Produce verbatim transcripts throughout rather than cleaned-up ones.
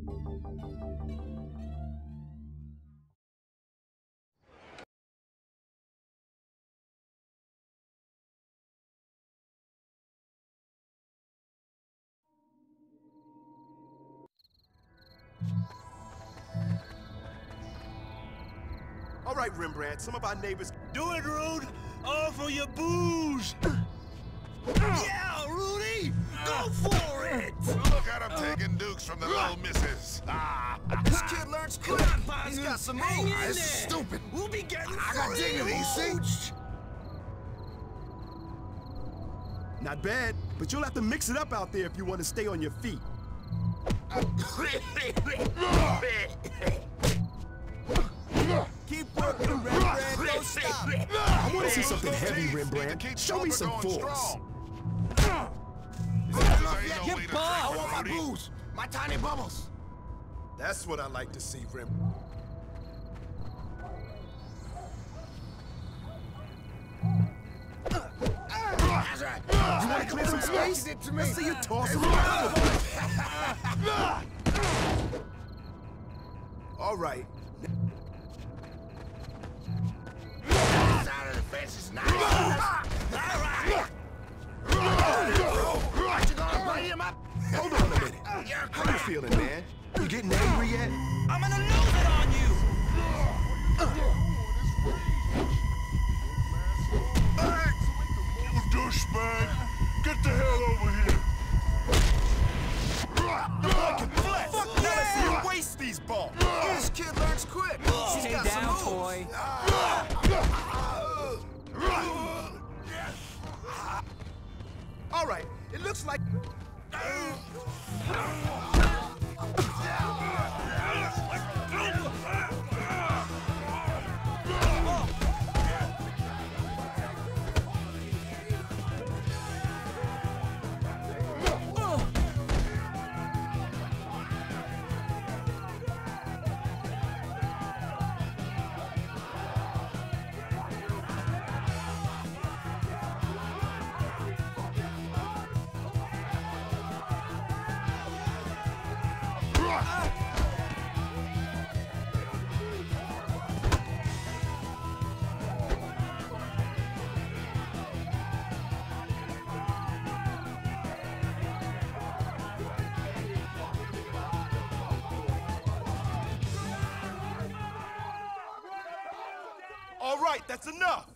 All right, Rembrandt, some of our neighbors... Do it, Rude! All for your booze! Yeah, Rudy! Go for it! Look at him taking dukes from the little missus. Ah. This kid learns quick. He's got some moves. This is stupid. We'll be getting I got dignity, see? Not bad, but you'll have to mix it up out there if you want to stay on your feet. Keep working, Rembrandt. Don't stop. I want to see something heavy, Rembrandt. Show me some force. Get ball! I want my booze. My tiny bubbles. That's what I like to see, Rembrandt. That's right. You want to clear some space? Let's see you toss him around. All right. Side of the fence is nice. All right. What, you gonna bite him up? Hold on a minute. How you feeling, man? You getting angry yet? I'm gonna lose it on you. You douchebag! Get the hell over here! The boy can flex. Fuck yeah! Now let's see you waste these balls. This kid learns quick. She's got some moves. Boy. All right, it looks like... All right, that's enough.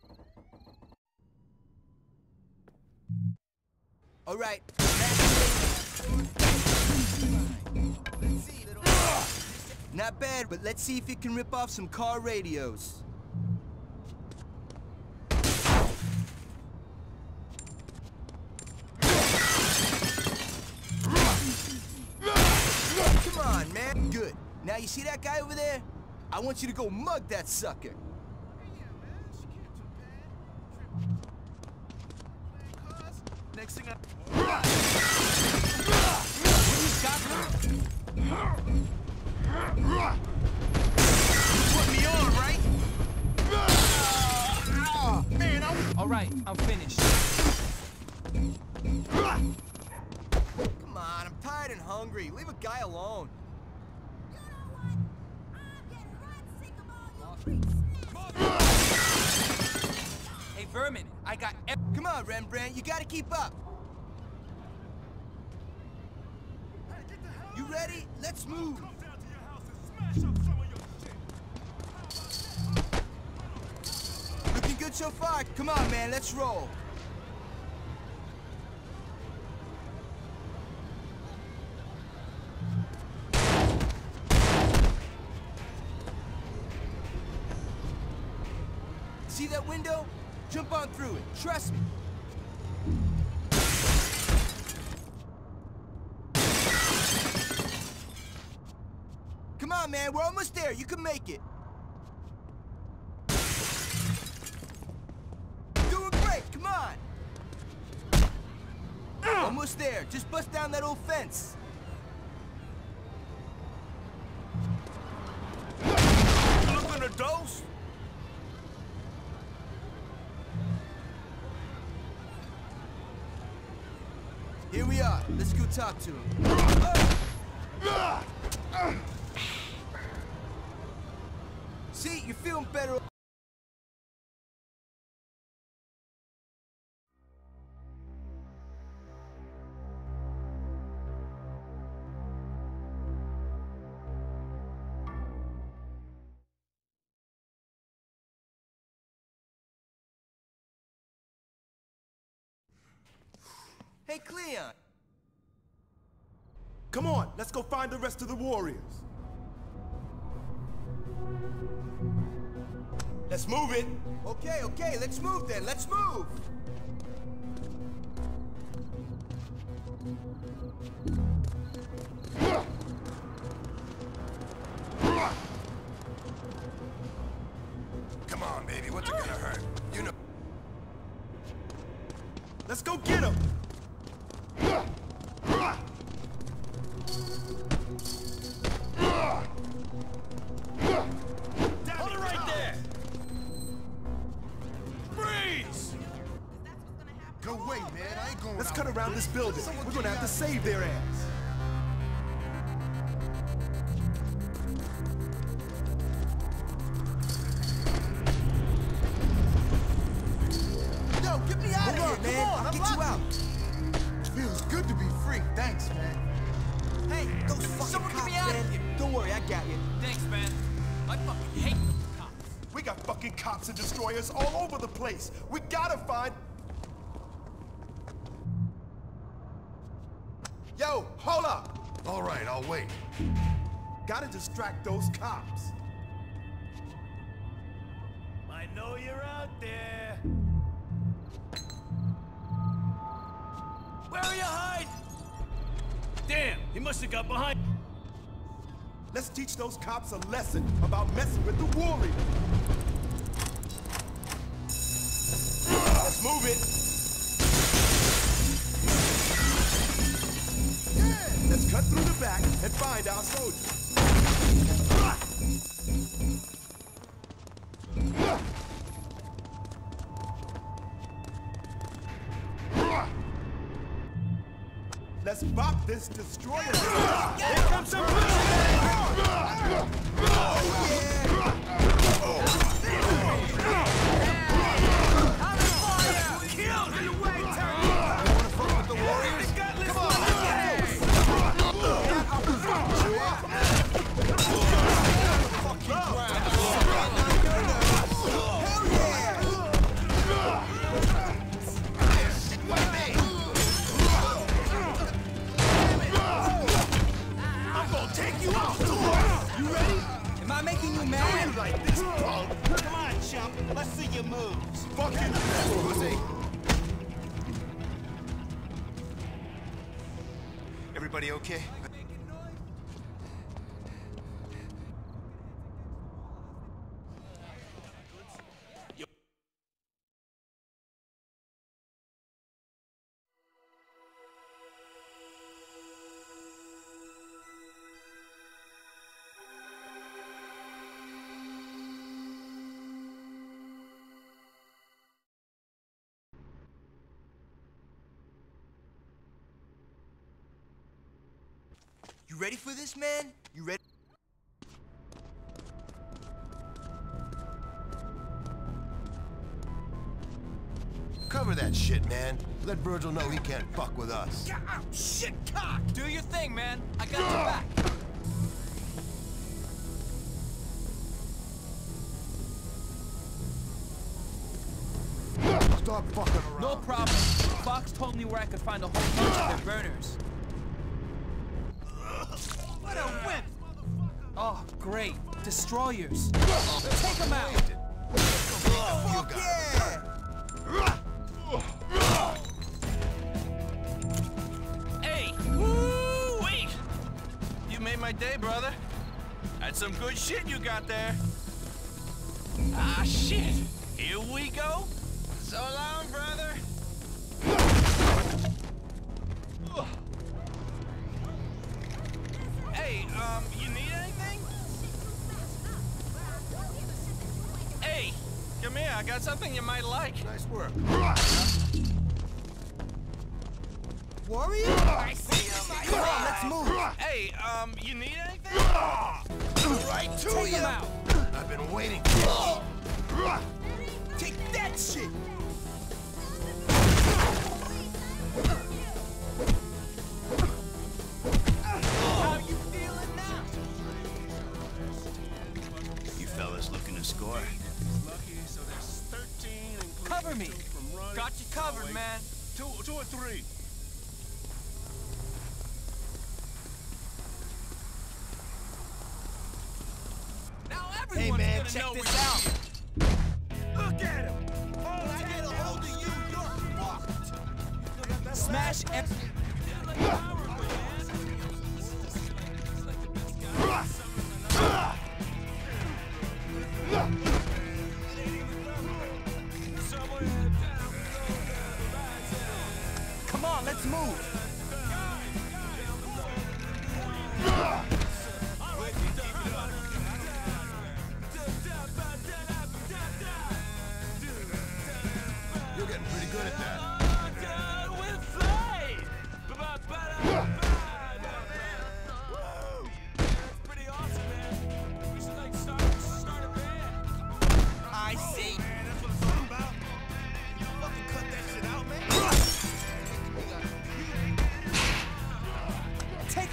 All right. Not bad, but let's see if you can rip off some car radios. Come on, man. Good. Now you see that guy over there? I want you to go mug that sucker. Next thing I... You put me on, right? Man, I'm... All right, I'm finished. Come on, I'm tired and hungry. Leave a guy alone. You know what? I'm getting right sick of all your freaks. Hey, Vermin, I got... Come on, Rembrandt, you gotta keep up. You ready? Let's move. Looking good so far. Come on, man, let's roll. See that window? Jump on through it. Trust me. Come on, man. We're almost there. You can make it. Doing great. Come on. Almost there. Just bust down that old fence. Looking a dose? Here we are. Let's go talk to him. Oh. See, you're feeling better. Hey, Cleon. Come on, let's go find the rest of the warriors. Let's move it. Okay, okay, let's move then. Let's move. Come on, baby, what's it gonna hurt? You know. Let's go get him. Hold it right there. Freeze! Go away, man. I ain't going Let's out. cut around this building. We're gonna have to save their ass. Yo, get me out of here, man. Come on, I'll get you out. Feels good to be free. Thanks, man. Hey, those fucking Someone cops, get me out man. Of here. Don't worry, I got you. Thanks, man. I fucking hate those cops. We got fucking cops and destroyers all over the place. We gotta find... Yo, hold up. All right, I'll wait. Gotta distract those cops. I know you're out there. Where are you hiding? Damn, he must have got behind. Let's teach those cops a lesson about messing with the warriors. Let's move it. Yeah. Let's cut through the back and find our soldiers. Let's bop this destroyer. Here comes some Everybody okay? You ready for this, man? You ready? Cover that shit, man. Let Virgil know he can't fuck with us. Oh, shit, cock! Do your thing, man. I got your back. Stop fucking around. No problem. Fox told me where I could find a whole bunch of their burners. What a whip! Oh, great. Destroyers. Take them out. Fuck yeah! Hey! Woo! Wait! You made my day, brother. That's some good shit you got there. Ah, shit! Here we go. So long, brother. Hey, um, you need anything? Hey, come here. I got something you might like. Nice work. Warrior? I see him. Come on, let's move. Hey, um, you need anything? Right to Take you. him out. I've been waiting. Take that shit. How you feeling now? You fellas looking to score? Cover me. Got you covered, man. Two, two or three. Now Hey everyone's man, gonna check know this we're out. here. Look at him. Oh, I get a hold of you. You're fucked. Smash F. Come on, let's move. You're getting pretty good at that. I see. Man, that's what it's all about. You fucking cut that shit out, man. Take a...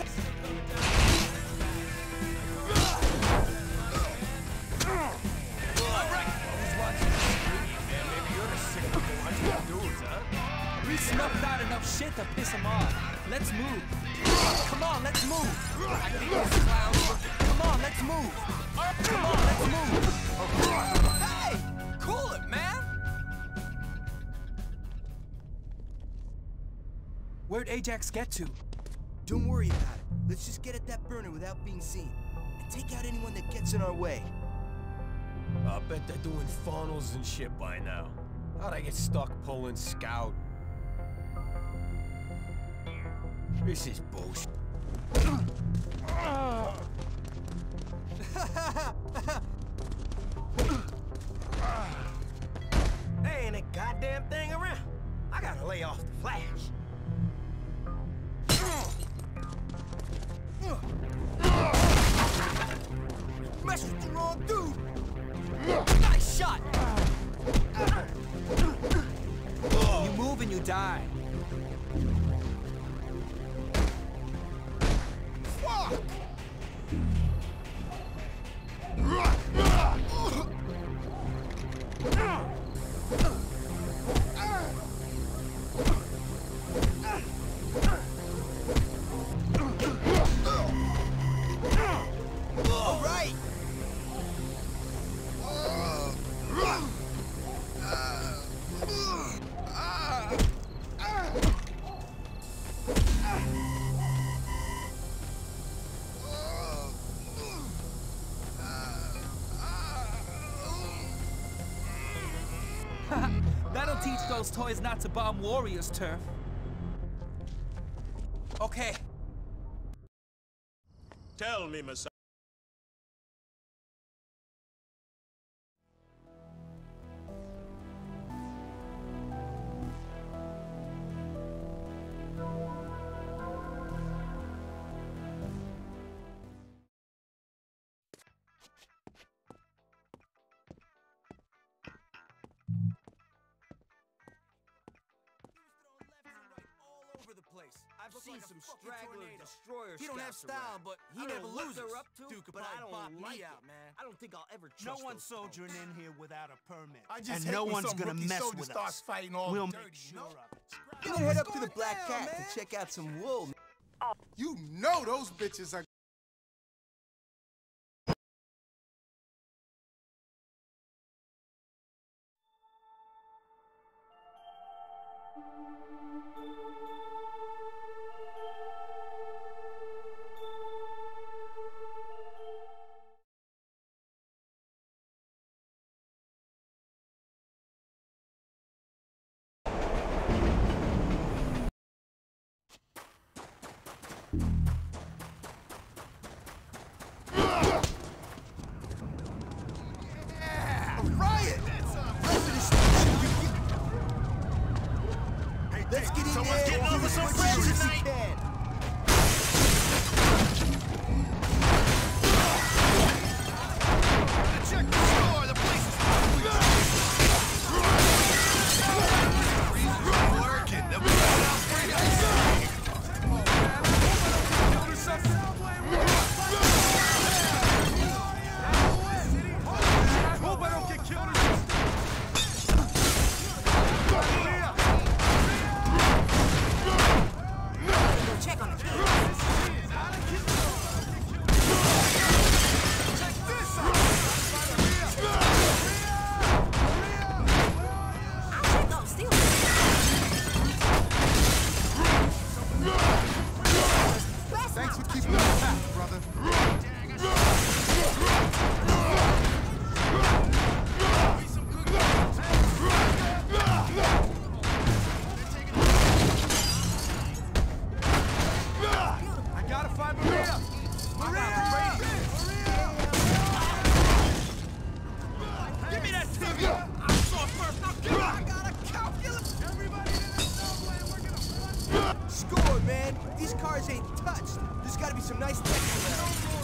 We snuffed out enough shit to piss him off. Let's move. Come on, let's move. I think those clowns look... Come on, let's move. Come on, let's move. Hey, cool it, man. Where'd Ajax get to? Don't worry about it. Let's just get at that burner without being seen. And take out anyone that gets in our way. I bet they're doing funnels and shit by now. How'd I get stuck pulling scout? This is bullshit. There ain't a goddamn thing around. I gotta lay off the flash. Mess with the wrong dude. Nice shot! You move and you die. Fuck! All right. That'll teach those toys not to bomb Warriors' turf. Okay. Tell me, Messiah. I've seen some straggler destroyer He don't have style, but he never loses. Up to, Duke, but I don't like out, it. man. I don't think I'll ever trust No one's those soldiering folks. in here without a permit. I just and hate no when one's some gonna rookie mess soldier with starts us. fighting all We'll dirty, make sure of it. I'm gonna head up to the Black Cat to check out some wool. You know those bitches are. Let's get in Someone's there. getting over some As friends quick as we tonight. can. Check the score. The place is probably working. The Hope I don't get killed. Check on the kid. Thanks for keeping us packed, brother. I gotta find Maria. Maria! Give me that T V. I saw it first. Now give me. I got a calculator. Everybody in this subway, we're gonna run. Score, man. These cars ain't touched. There's gotta be some nice texture there.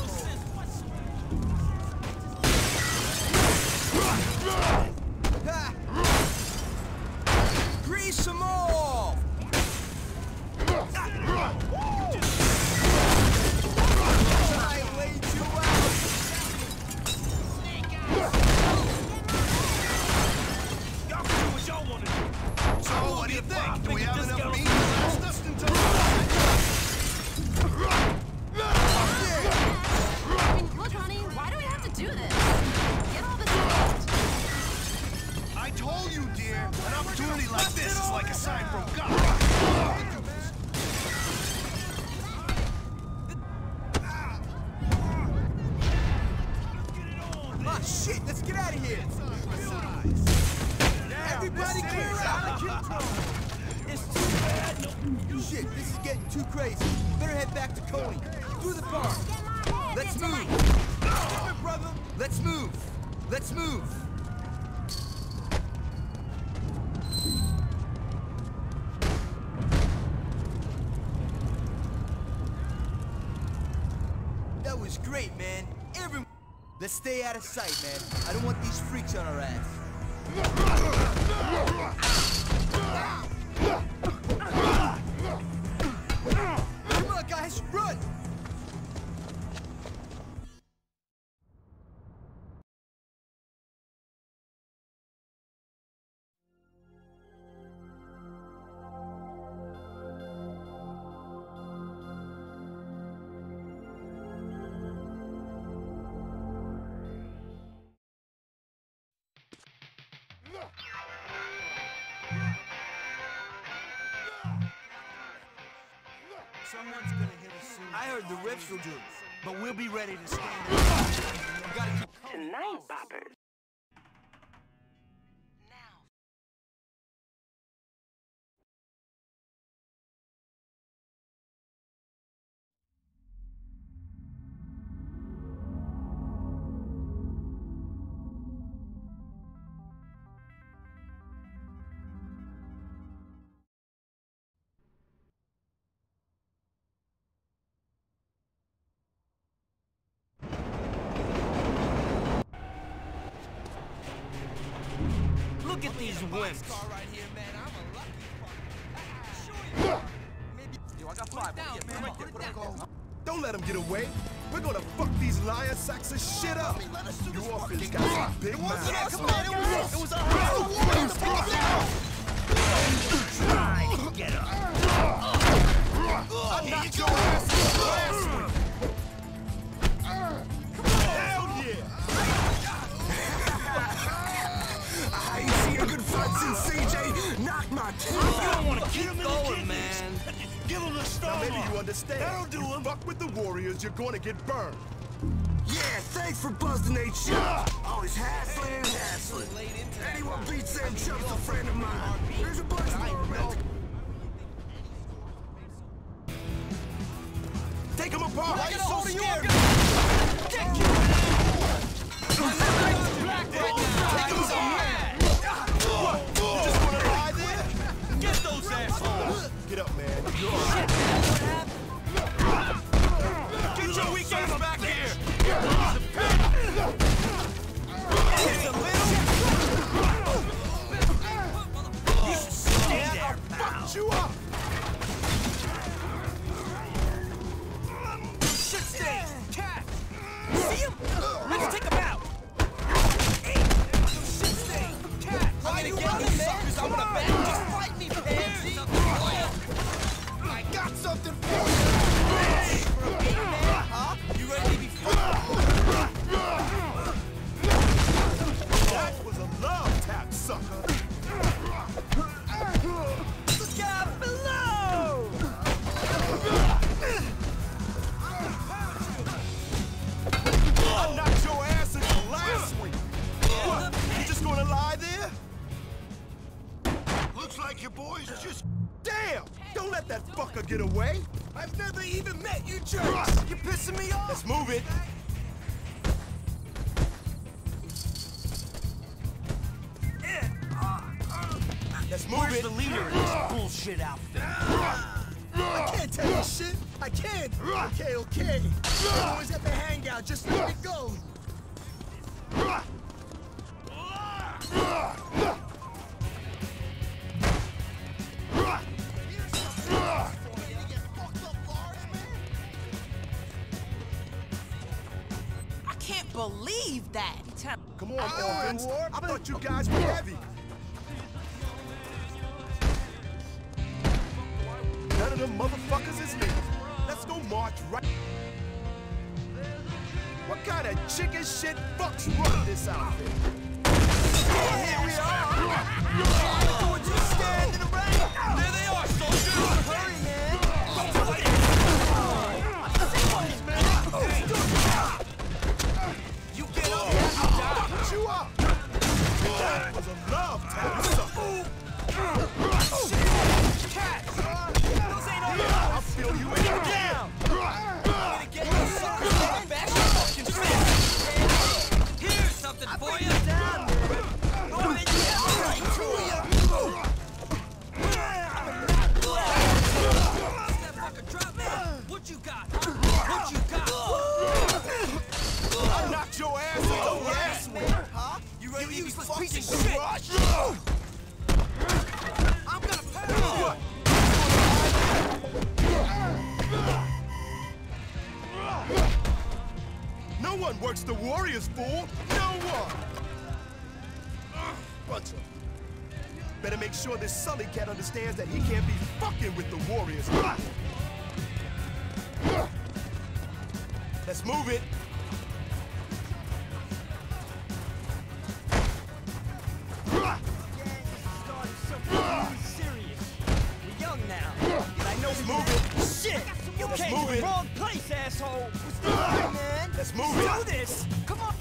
Ha! Grease them all! I laid you out! Y'all can do what y'all wanna do. So, what do you think? Do we have enough meat? Dustin told Look, honey, why do we have to do this? Get all this out. I told you, dear. An opportunity like this is like a sign from God. Ah, shit, let's get out of here! Everybody clear out! It's too bad. Shit, this is getting too crazy. Better head back to Coney. Through the park. Let's move. Come here, brother. Let's move. Let's move. That was great, man. Everyone. Let's stay out of sight, man. I don't want these freaks on our ass. Come on, guys, run! Someone's gonna hit us soon. I heard the rips will do, but we'll be ready to stand up. We gotta keep Tonight, boppers. Look at these wimps. Right here, man. I'm a lucky fucker. Maybe. Yo, I got five. Down, man. Right there. Put it down. Don't let them get away. We're gonna fuck these lion sacks of shit up. You orphans got some big mouths. Yeah, come on, it was, it was a Try to get up. I knocked your ass in the last one. Hell yeah! I ain't seen a good fight since C J knocked my teeth out. You don't want to keep going, man. Give him the Now star. maybe you understand. That'll do him. Fuck with the Warriors, you're gonna get burned. Yeah, thanks for busting they shot. Always hassling and hassling. Anyone beats them chumps a friend of mine. There's a bunch more. Take them apart. Why are you so scared? Get you! Black right now. Take him mad. What? You just wanna lie there? Get those assholes. Get up, man. You're all Shit. right. Get your weak ass fucked you up! Shit stain! Cat! See him? Let's take him out! Hey! Shit stain! Cat! I'm gonna get you suckers! I'm gonna back! Just fight me, pansy! I got something for you! For a big man, huh? You ready to be fucked? That was a love tap, sucker! Look out below! I knocked your ass in the last week! What? You just gonna lie there? Looks like your boys are just... Damn! Don't let that fucker get away! I've never even met you jerks! You're pissing me off! Let's move it! Let's move Where's it! the leader of this bullshit outfit? I can't tell you shit! I can't! Okay, okay. I'm always at the hangout, just let me go! I can't believe that! Come on, orphans! I thought you guys were heavy! None of them motherfuckers is me! Let's go march right... What kind of chicken shit fucks run this outfit? Here we are! Don't you stand in the rain! There they are, soldiers! Hurry, man! You get up here, you die! Fucked you up! That was a love tap, sucker! Cat! Those ain't all yours! I'll feel you in your Down! I'm gonna get you suckers right back to fucking fist! Here's something for you! Down, man! Oh, and yeah, right to you! That fucker drop me! What you got? What you got? I knocked your ass in the last week! Huh? You ready to be useless fucking piece of shit. crushed? I'm gonna pay you! What? No one works the Warriors, fool! No one! Bunch of... Better make sure this Sully cat understands that he can't be fucking with the Warriors. Let's move it! Let's move it! Shit! You Let's came move to the it. wrong place, asshole! Man! Let's move Do it! this! Come on!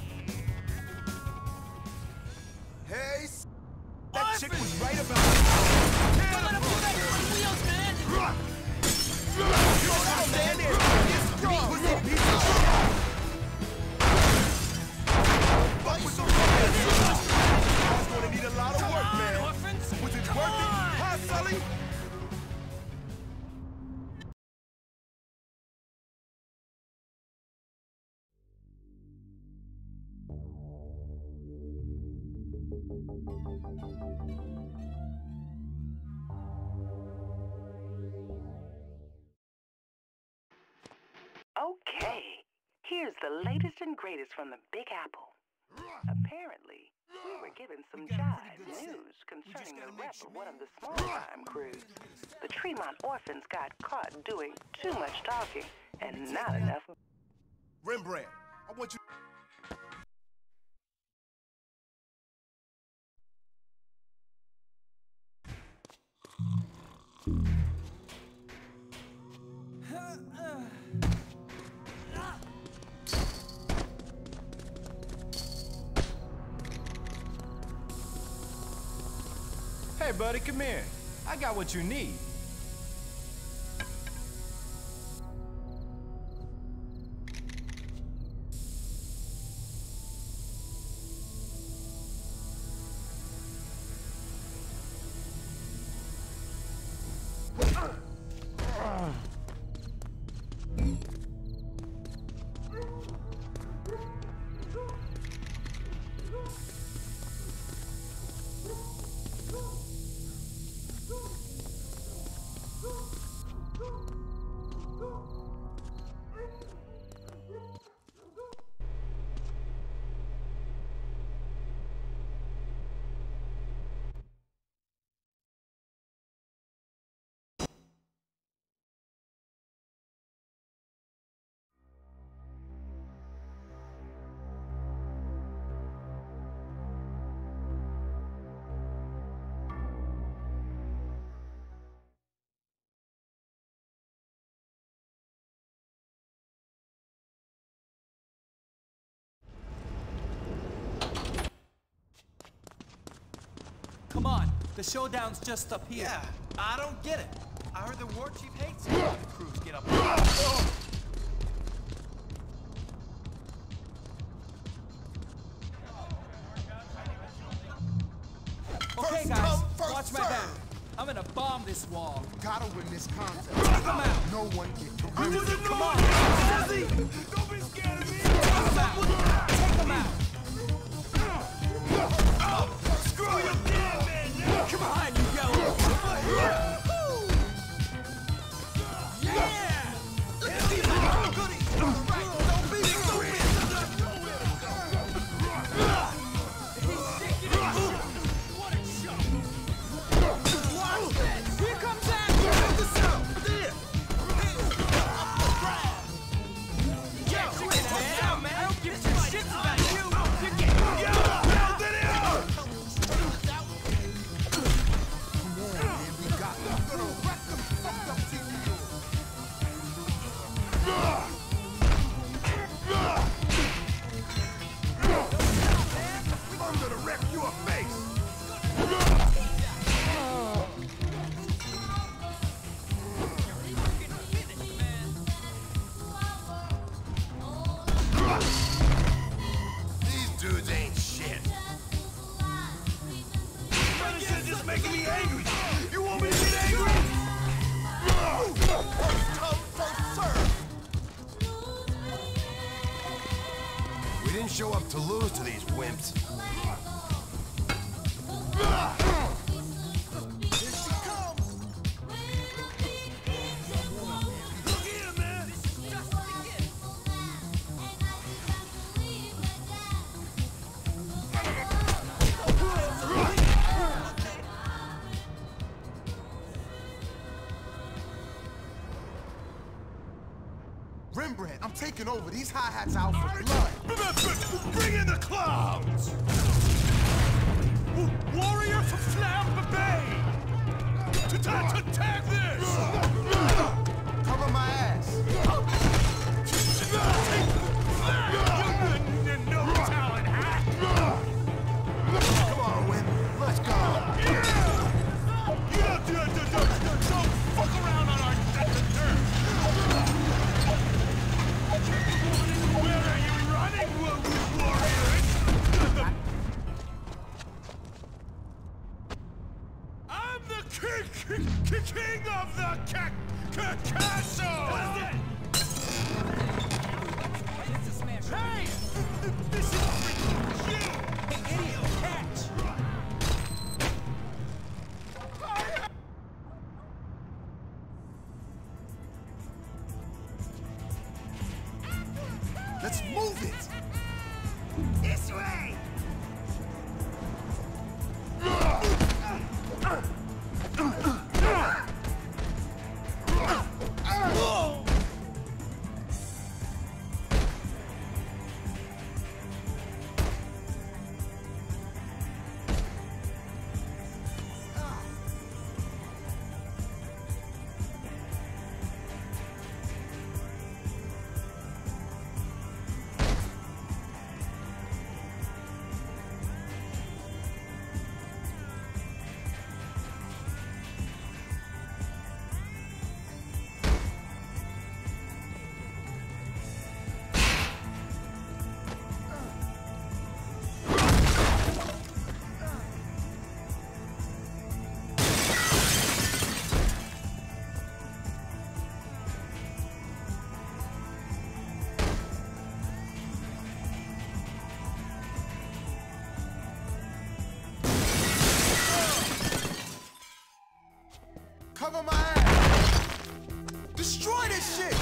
Hey, s- that chick was right about... Don't let him pull that on wheels, man! Slow down, man! There! Get strong! Pussy piece of shit! Fuck with the Warriors! That's gonna need a lot of work, man! Orphans! Was it Come worth it? on. Huh, Sully? Okay, here's the latest and greatest from the Big Apple. Apparently, we were given some jive news concerning the rep of one of the small-time crews. The Tremont orphans got caught doing too much talking and not enough... Rembrandt, I want you... Hey, buddy, come here. I got what you need. Come on, the showdown's just up here. Yeah, I don't get it. I heard the war chief hates it when the crews get up. Oh. Okay, First guys, come, first watch my serve. back. I'm gonna bomb this wall. Gotta win this contest. Take them out. No one can Come come on, in. don't be scared of me. Take them out. Take them out. Screw you, damn man! Now. Come behind you, yellow. Yeah! Let's see my goodies. Right, don't be stupid. He's shaking it. What a show! Watch that. Here comes action. Check this out. There. Yeah, check it out, man. I don't give two shits about you. You're getting yo. Build it out. We got them. Gonna wreck them. Fucked up T V. I'm gonna wreck your face! These dudes ain't shit. This is just making me angry. You want me to get angry? First come, first serve. We didn't show up to lose to these wimps. Here she comes. Look here, man. Rembrandt, I'm taking over. These hi-hats out for blood. Bring in the clouds! W warrior for Flambe Bay! Tag this! Cover my ass. You no talent hat! Come on, Wimp. Let's go. Yeah! You don't, do, do, do, do, don't fuck around on our turf! Where are you running, warriors? I'm the king, king, king of the ca ca castle! Hey! This is for you! Hey, idiot, catch. Let's move it. This way! Cover my ass. Destroy this shit.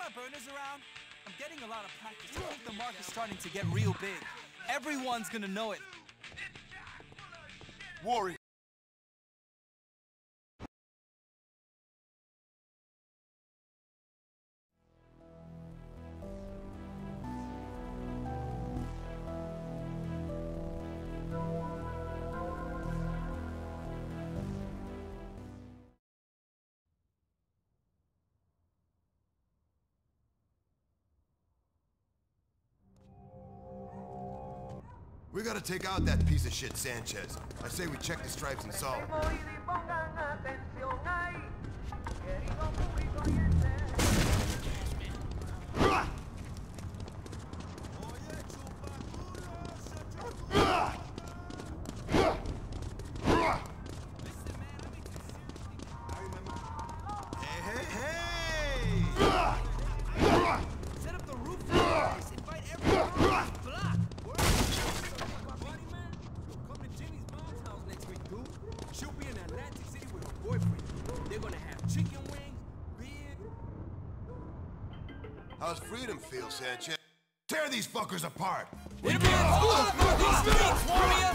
of burners around? I'm getting a lot of practice. I think the mark is starting to get real big. Everyone's gonna know it. Warrior. We gotta take out that piece of shit Sanchez. I say we check the stripes and solve. Hey, hey, hey! Set up the roof for this. Invite everyone on this block. Come to Jimmy's mom's house next week, dude. She'll be in Atlantic City with her boyfriend. They're gonna have chicken wings, beer. How's freedom feel, Sanchez? Tear these fuckers apart! It'll be a these streets, warrior!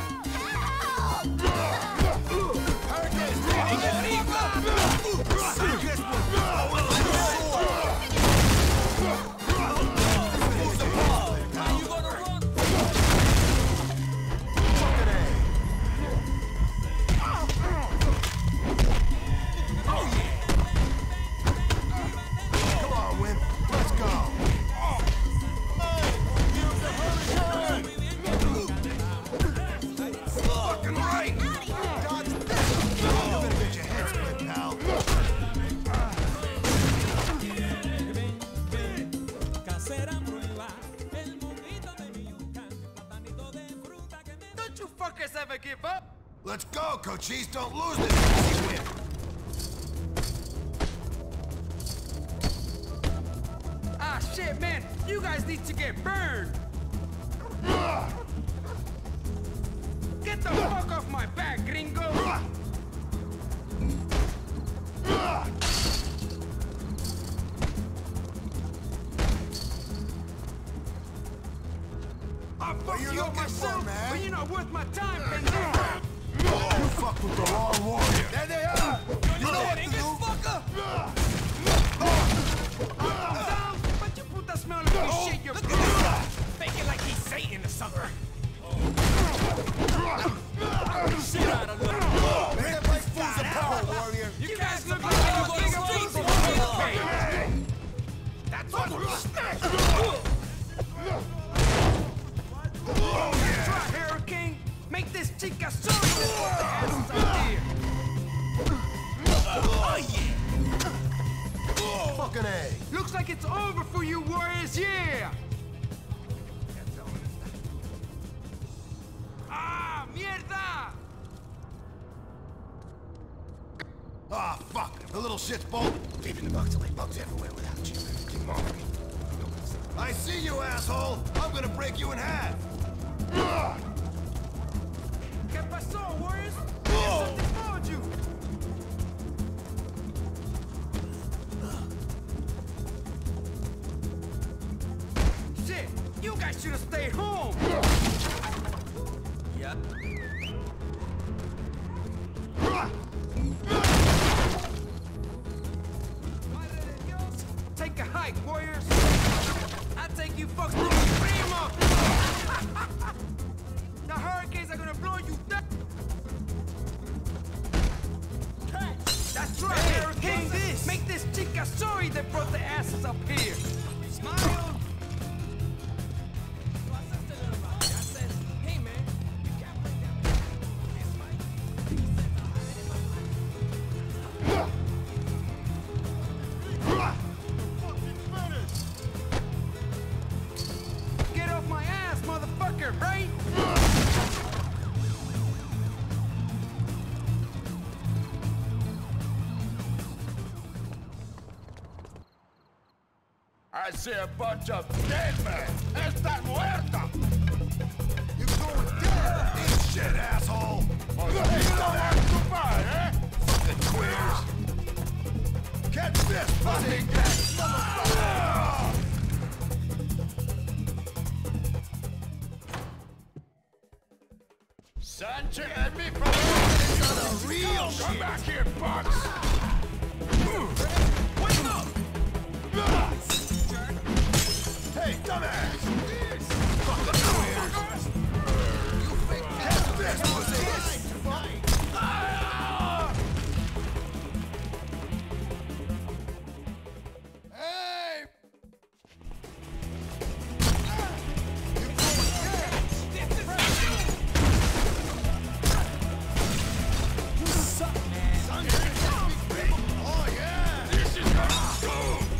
Come on, Wimp. Let's go. Fucking right. Dodge this. You're gonna get your head split, pal. Don't you fuckers ever give up? Let's go, Cochise. Don't lose this easy win. Ah, shit, man. You guys need to get burned. Get the fuck off my back, gringo. I fuck you you up looking for, myself, man? but you're not worth my time, pendejo. You fucked with the wrong warrior. There they are. You know what to do. I'm down, but you put that smell of this shit, you're good. Fake it like he's Satan or something. Shit out of luck. Hey, that place fools a power, warrior. You guys look like you're going to street for okay. That's what we're That's right, Hurricane. Make this chica sorry this what the ass out here. Oh, yeah. Fucking A. Looks like it's over for you, warriors, yeah! Ah, mierda! Ah, fuck. The little shit's bolt. Deep in the box, like bugs everywhere without you. Come on. I see you, asshole. I'm gonna break you in half. ¿Qué pasó, warriors? There's something for you! Shit! You guys should have stayed home! Yep. Take a hike, warriors! I'll take you fucks to the primo! The hurricanes are gonna blow you down! That's right, hey, hurricane! This. Make this chica sorry they brought the asses up here! Smile! Hey, man. Get off my ass, motherfucker, right? I see a bunch of dead men. Está muerta. You're going dead. Eat shit, asshole. Eh? Fucking queers. Catch this, pussy cat, motherfucker. Come back here, Fox! Wake up! Hey, dumbass! Fucking squares! You fake test this, pussy! Hey! You suck, man. Oh, yeah! This is gonna go!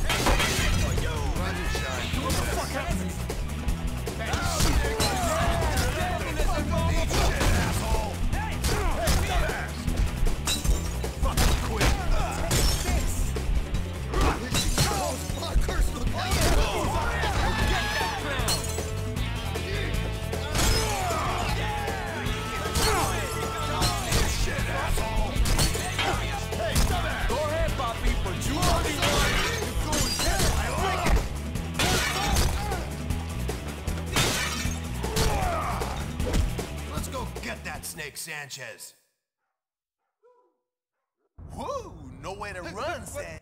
What the fuck happened? Go ahead, Poppy, but you already Let's go get that Snake Sanchez. Whoa, no way to run, Sam.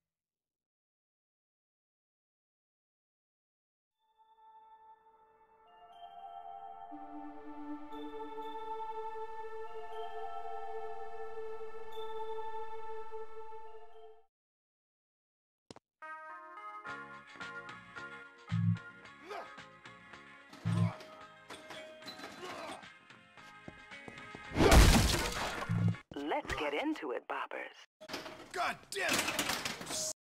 Let's get into it, boppers. God damn it!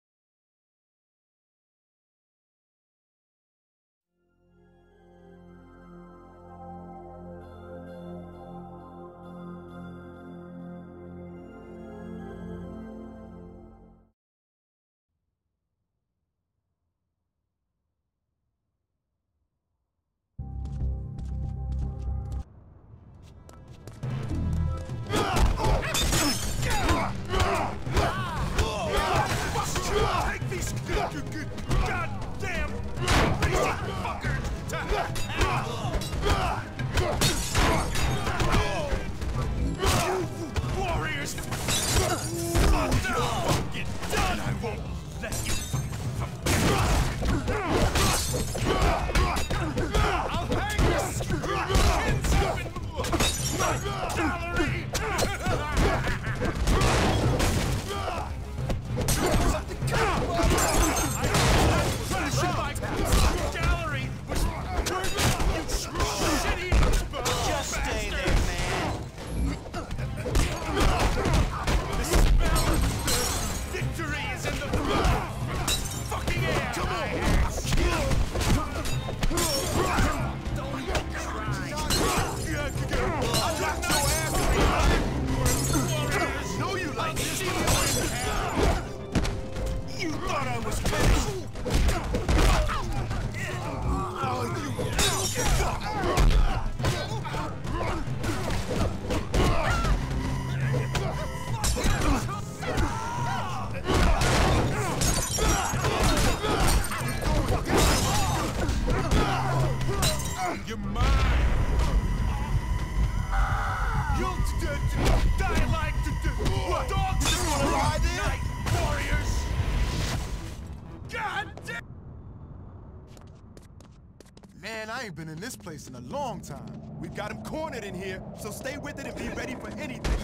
Take these goddamn lazy fuckers! You warriors! Fuck no! Get done! I won't let you. I'll hang your skins up in my gallery! just stay there, man. Victory is in the fucking air! Come on! Don't even try! I'll knock your ass! Warriors know you like this! You thought I was finished! Oh, you You're mine! You'll die like the dogs just wanna ride night, warriors! God damn! Man, I ain't been in this place in a long time. We've got him cornered in here, so stay with it and be ready for anything.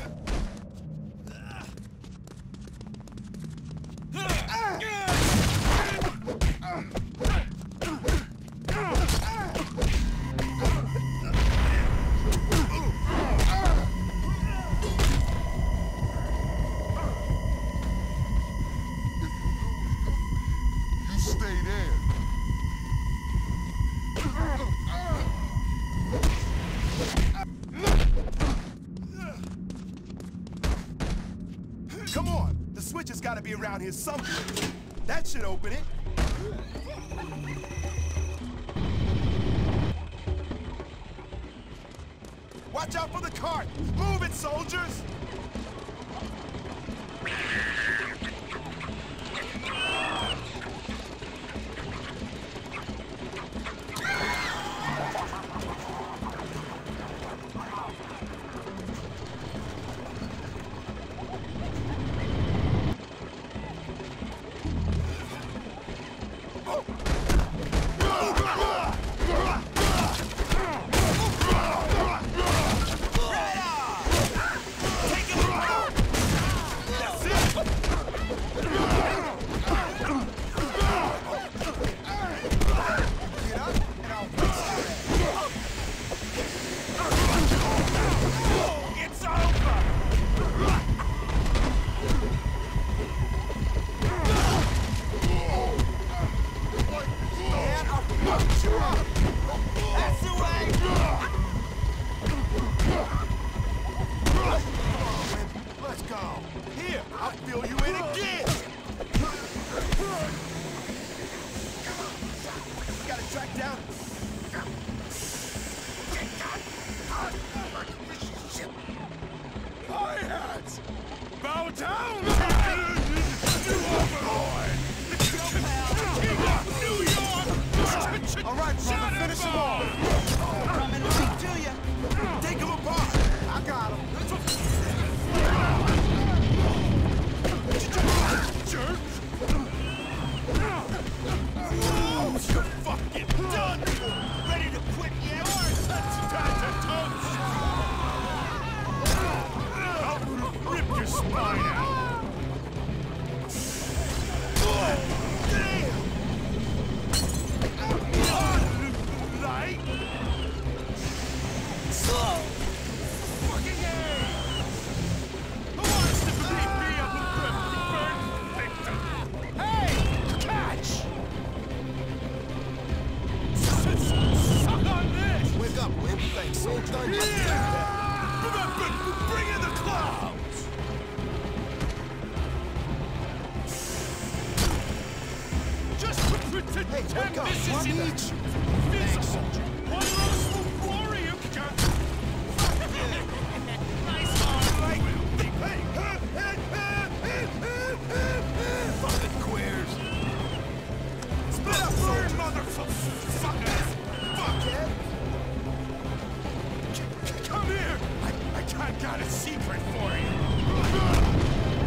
You stay there. Come on, the switch has got to be around here somewhere. That should open it. Watch out for the cart! Move it, soldiers! Hey, wake up. This is One it. each. Thanks, soldier. One last glory you can. Nice arm, right? Fucking queers. Split up, burn, motherfuckers! Fuckhead. Come here! I, I got, got a secret for you.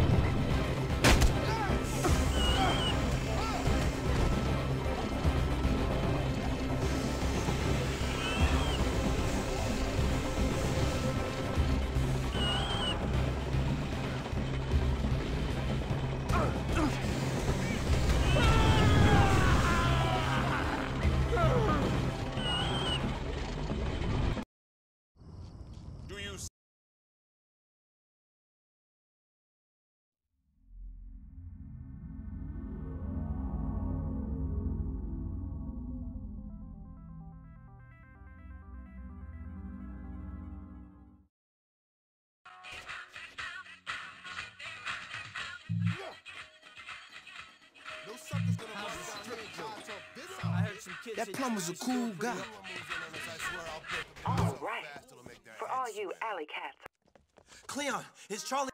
No suckers gonna bust down here and try to talk this out. I heard some kids That say plumber's a cool guy. All right. For all you alley cats. Cleon, is Charlie...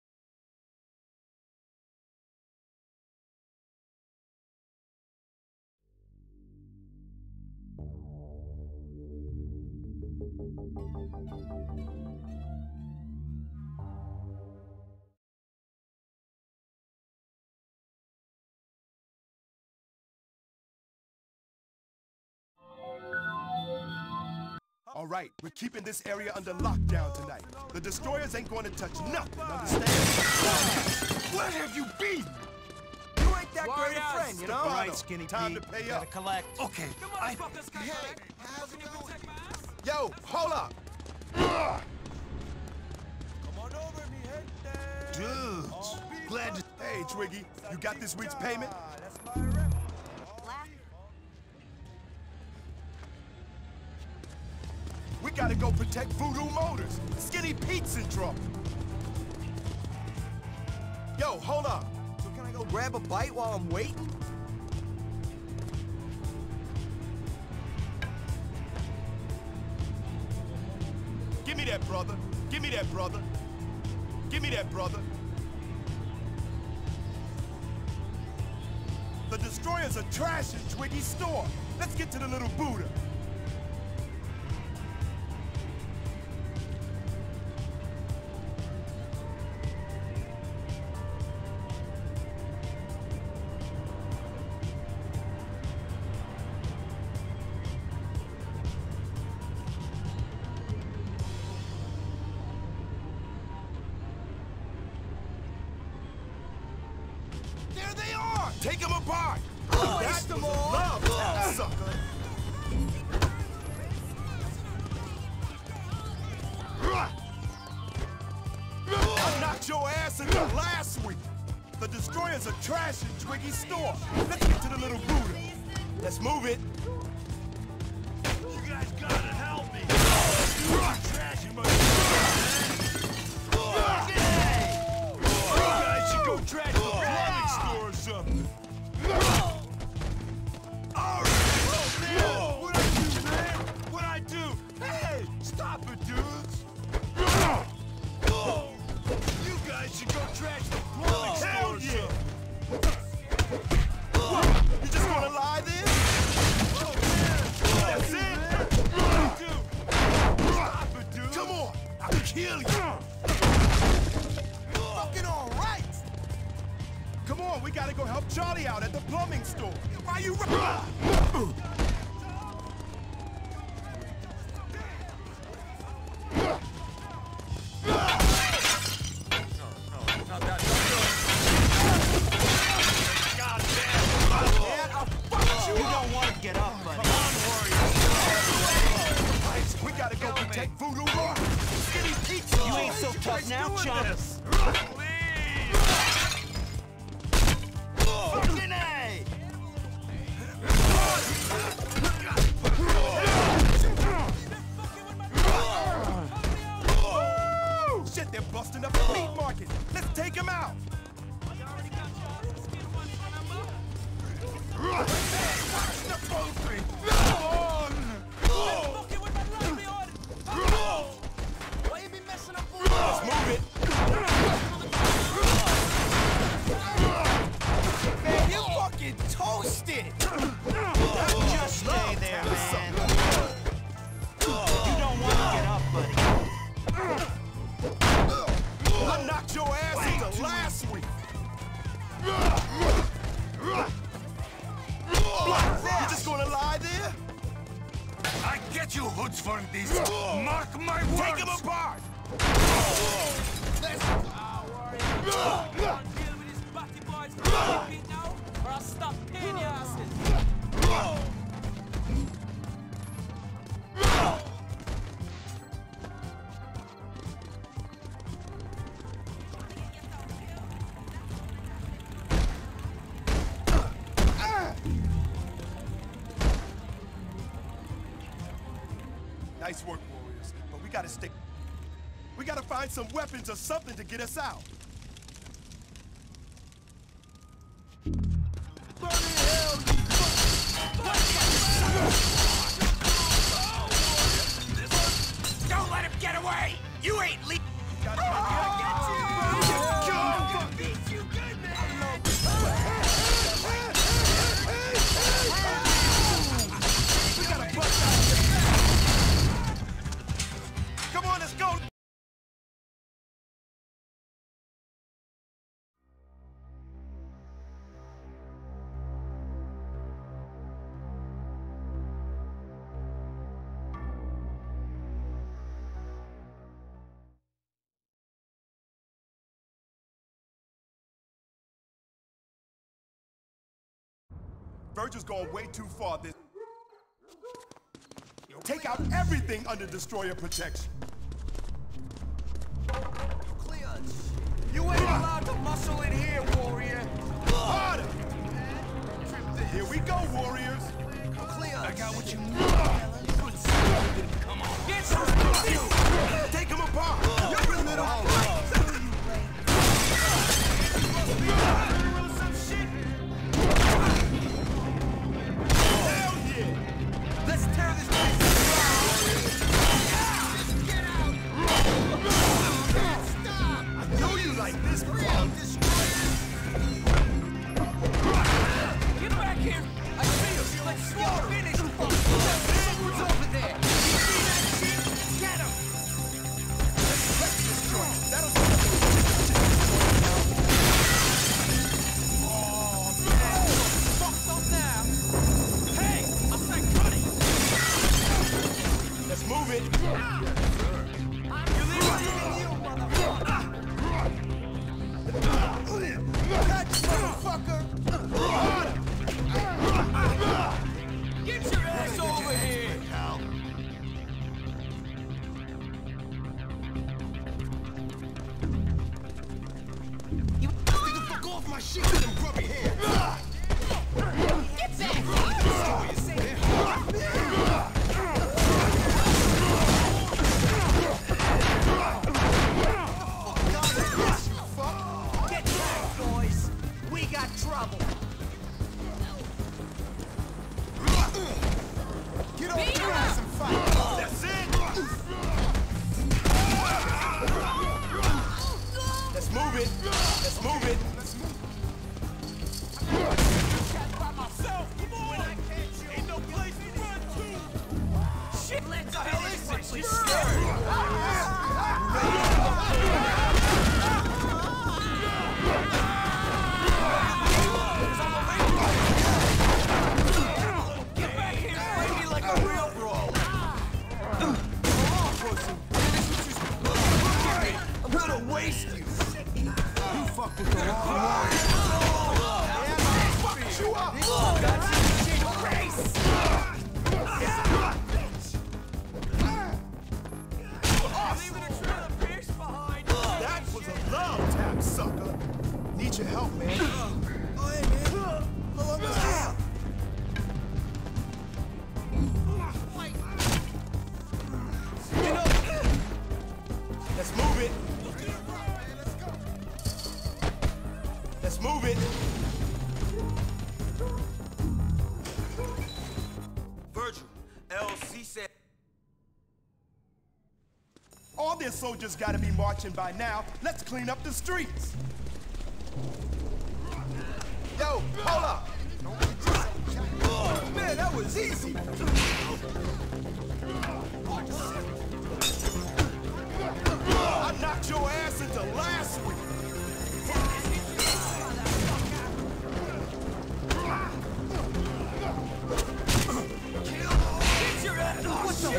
All right, we're keeping this area under lockdown tonight. The destroyers ain't going to touch nothing, understand? Where have you been? You ain't that Warriors. great a friend, you know? Stefano, Right, Skinny time Pete. to pay Gotta up. collect. Okay, Come on, fuckers, guys. yo, hold up. Come on over, mi gente. Dudes, glad to... Hey, Twiggy, you got this week's payment? That's my rep. We gotta go protect Voodoo Motors. Skinny Pete's in trouble. Yo, hold up. So can I go grab a bite while I'm waiting? Give me that, brother. Give me that, brother. Give me that, brother. The destroyers are trashing Twiggy's store. Let's get to the little Buddha. There they are! Take them apart! Oh, That's them was a all. love, sucker! I knocked your ass in the last week! The destroyers are trashing Twiggy's store! Let's get to the little Buddha! Let's move it! You guys gotta help me! Trashing my You guys should go trash the plumbing store or something! Alright! Oh, man! What'd I do, man? What'd I do? Hey! Stop it, dudes! You guys should go trash the plumbing store or something! You just gonna lie there? Oh, man! That's it! What'd I do? Stop it, dude! Come on! I'll kill you! Fucking all right. Come on, we gotta go help Charlie out at the plumbing store. Why you run? You don't want to get up, buddy. We gotta go protect Voodoo Rock. Skinny Pizza. You ain't so tough now, chump. Fucking A! Shit, they're busting up the meat market. Let's take them out. get you hoods for this. Mark my words. Take him apart! Let's go! Deal with his batty boys for a bit now, or I'll stop paying your asses. Nice work, Warriors, but we gotta stick. We gotta find some weapons or something to get us out. Don't let him get away! You ain't leaving! Come on, let's go! Virgil's going way too far this. Take out everything under destroyer protection. You ain't allowed to muscle in here, warrior. Harder! Here we go, Warriors. I got what you need. Come on. Get some Take him apart! You're a little Hell yeah! Let's tear this place I know you like this, bro. Get back here! I see you! Let's swap! Finish! Someone's over there! You see that shit? Get him! Let's destroy it. That'll Fucked up now! Hey! I said cut it! Let's move it. You leave you, motherfucker! Catch, motherfucker! Get your ass over here! You nigga, fuck off my shit with them grubby hair. Get back! Get back, boys! We got trouble! Get over Beat your him ass up! and fight! That's it. Let's move it. Let's move it. By myself! Come on! Ain't no place to run to! Shit! Let's the hell is this? Scared! Get back here and fight me like a real brawl! Come on, pussy! Look at me! I'm gonna waste you! You fucked with the wrong one! Fuck you up. That was a love tap, sucker. Need your help, man. Oh, hey, man. Blow up his house. Let's move it. Let's move it. Virgil, L C said... All their soldiers gotta be marching by now. Let's clean up the streets. Yo, hold up! Oh, man, that was easy! I knocked your ass into last week. Get your ass! What the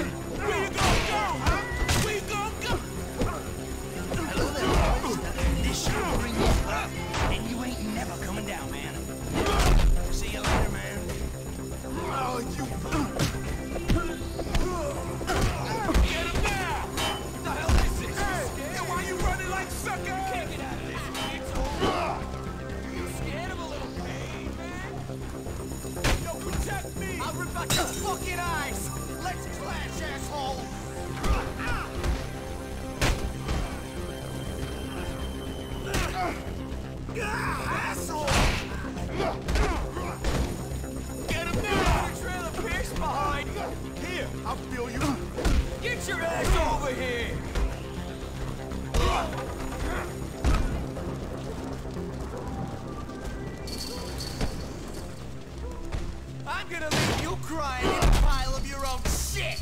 crying in a pile of your own shit!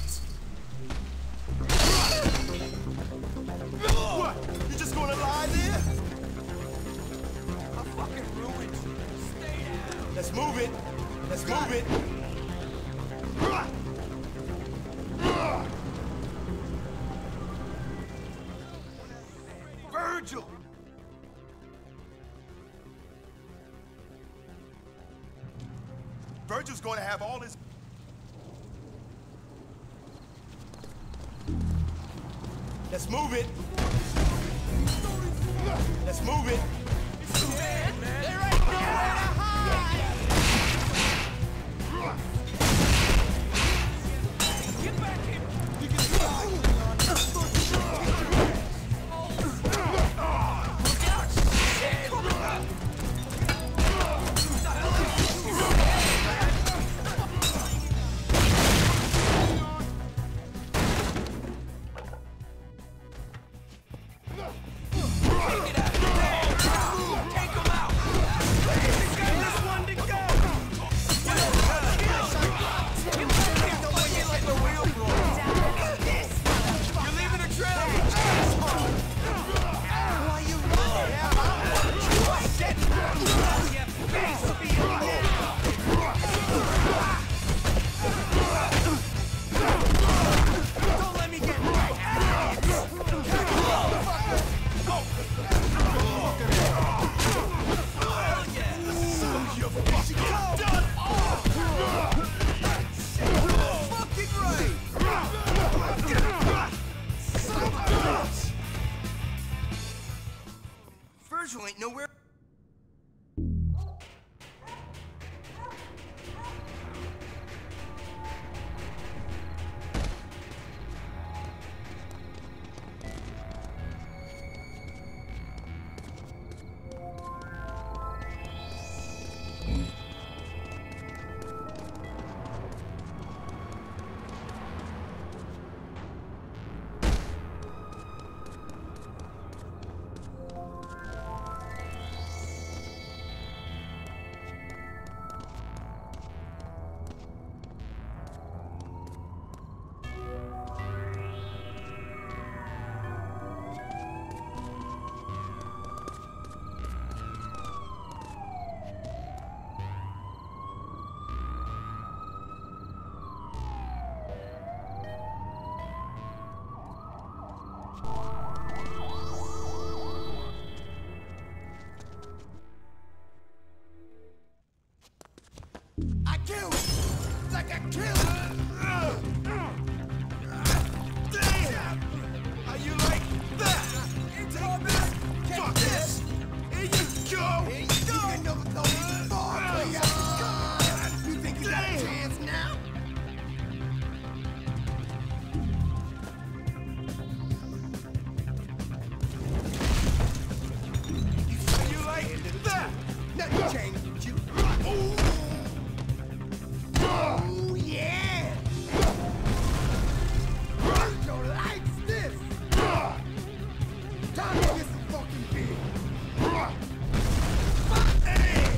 What? You just gonna lie there? I'm fucking ruined. Stay down. Let's move it. Let's move it. Virgil! Virgil's gonna have all his... Let's move it. Let's move it. It's too bad, man. There ain't nowhere to hide! Get back here! You can fly! Look out! Shit! Virgil ain't nowhere. I killed him! Like I killed him! Damn! How you like that? Take this! Take Fuck this! Here you go! Here you go! You can never go this far, player! You think you got a chance now? How you like that? Nothing changed, you. Ooh. Oh, yeah! Virgil likes this! Time to get some fucking big! Hey!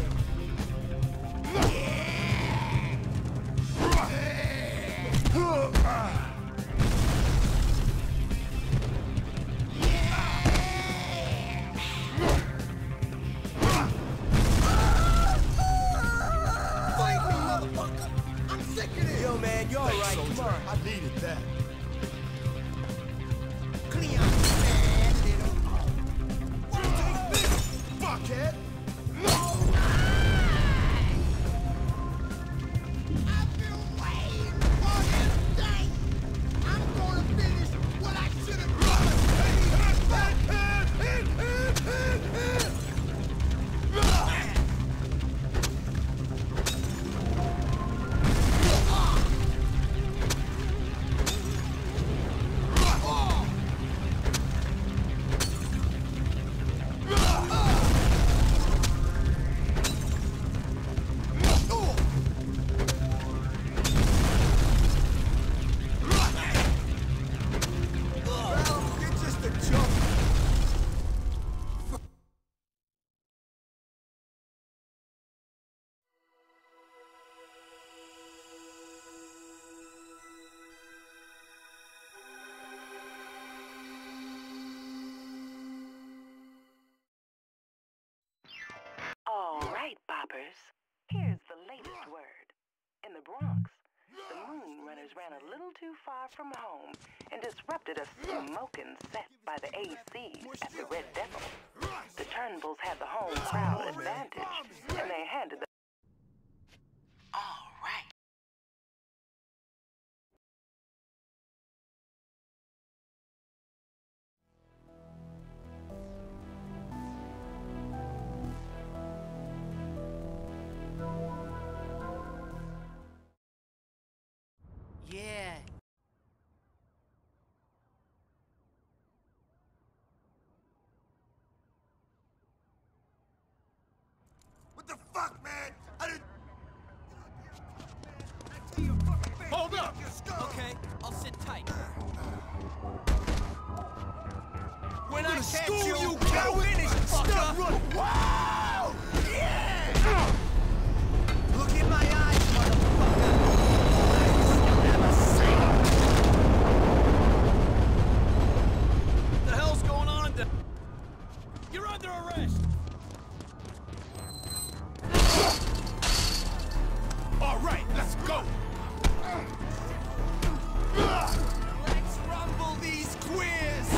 Yeah! robbers, here's the latest word. In the Bronx, the Moon Runners ran a little too far from home and disrupted a smoking set by the A Cs at the Red Devil. The Turnbulls had the home crowd advantage, and they handed the... All right. Yeah. What the fuck, man? I didn't... Hold up! Okay, I'll sit tight. When I catch school you, you, you're coward! finished, Stop fucker! running! Wow! Yeah! Look in my eyes, motherfucker! What the hell's going on? in You're under arrest! All right, let's go! Let's rumble these queers!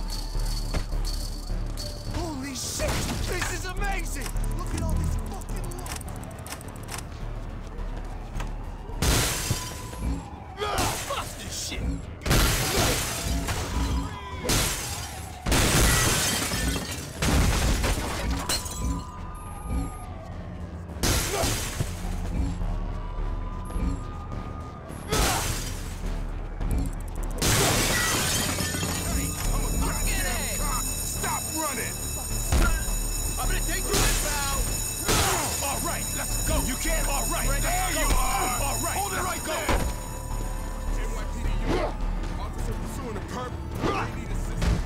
Holy shit! This is amazing! Look at all this fucking love! Fuck this shit! Stop running! I'm gonna take you inbound! All right, let's go! You can't? All right, let's There go! you are! All right, Hold it let's right go! there! N Y P D unit. Officer pursuing a perp. We need assistance.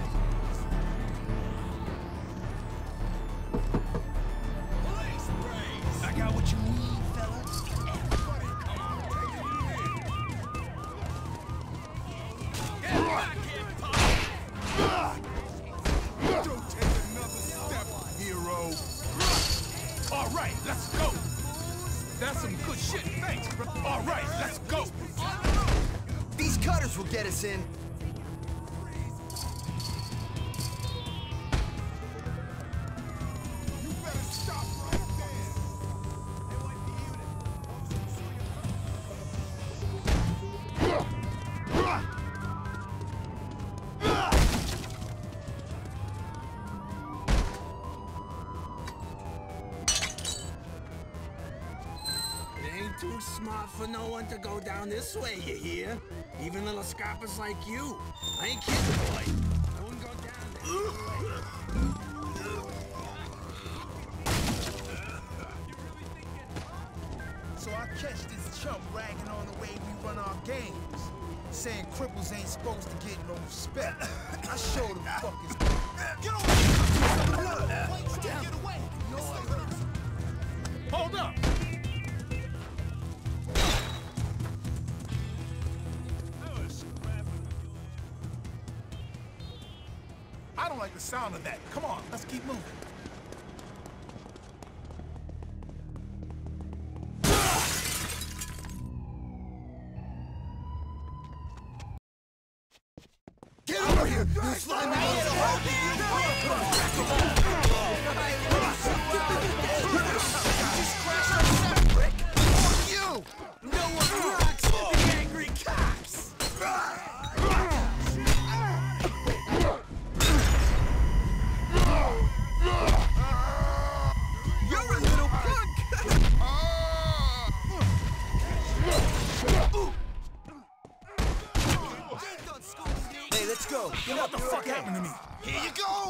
Police race! I got what you need, fellas. Everybody, come on, take it easy. Get back here, Pop! Don't take another step, hero. All right, let's go! That's some good shit, thanks, bro. All right, let's go! These cutters will get us in. You better stop right there. N Y P D unit. Officer pursuing It ain't too smart for no one to go down this way, you hear? Even little scrappers like you. I ain't kidding, boy. I wouldn't go down there. So I catch this chump ragging on the way we run our games, saying cripples ain't supposed to get no respect. I showed him fuckers. Get over here! Get away! Hold up! I don't like the sound of that. Come on, let's keep moving. Get over here! You slimy you! No one rocks the angry cops! You're a little punk! Hey, let's go. Yo, what the fuck happened to me? Here you go!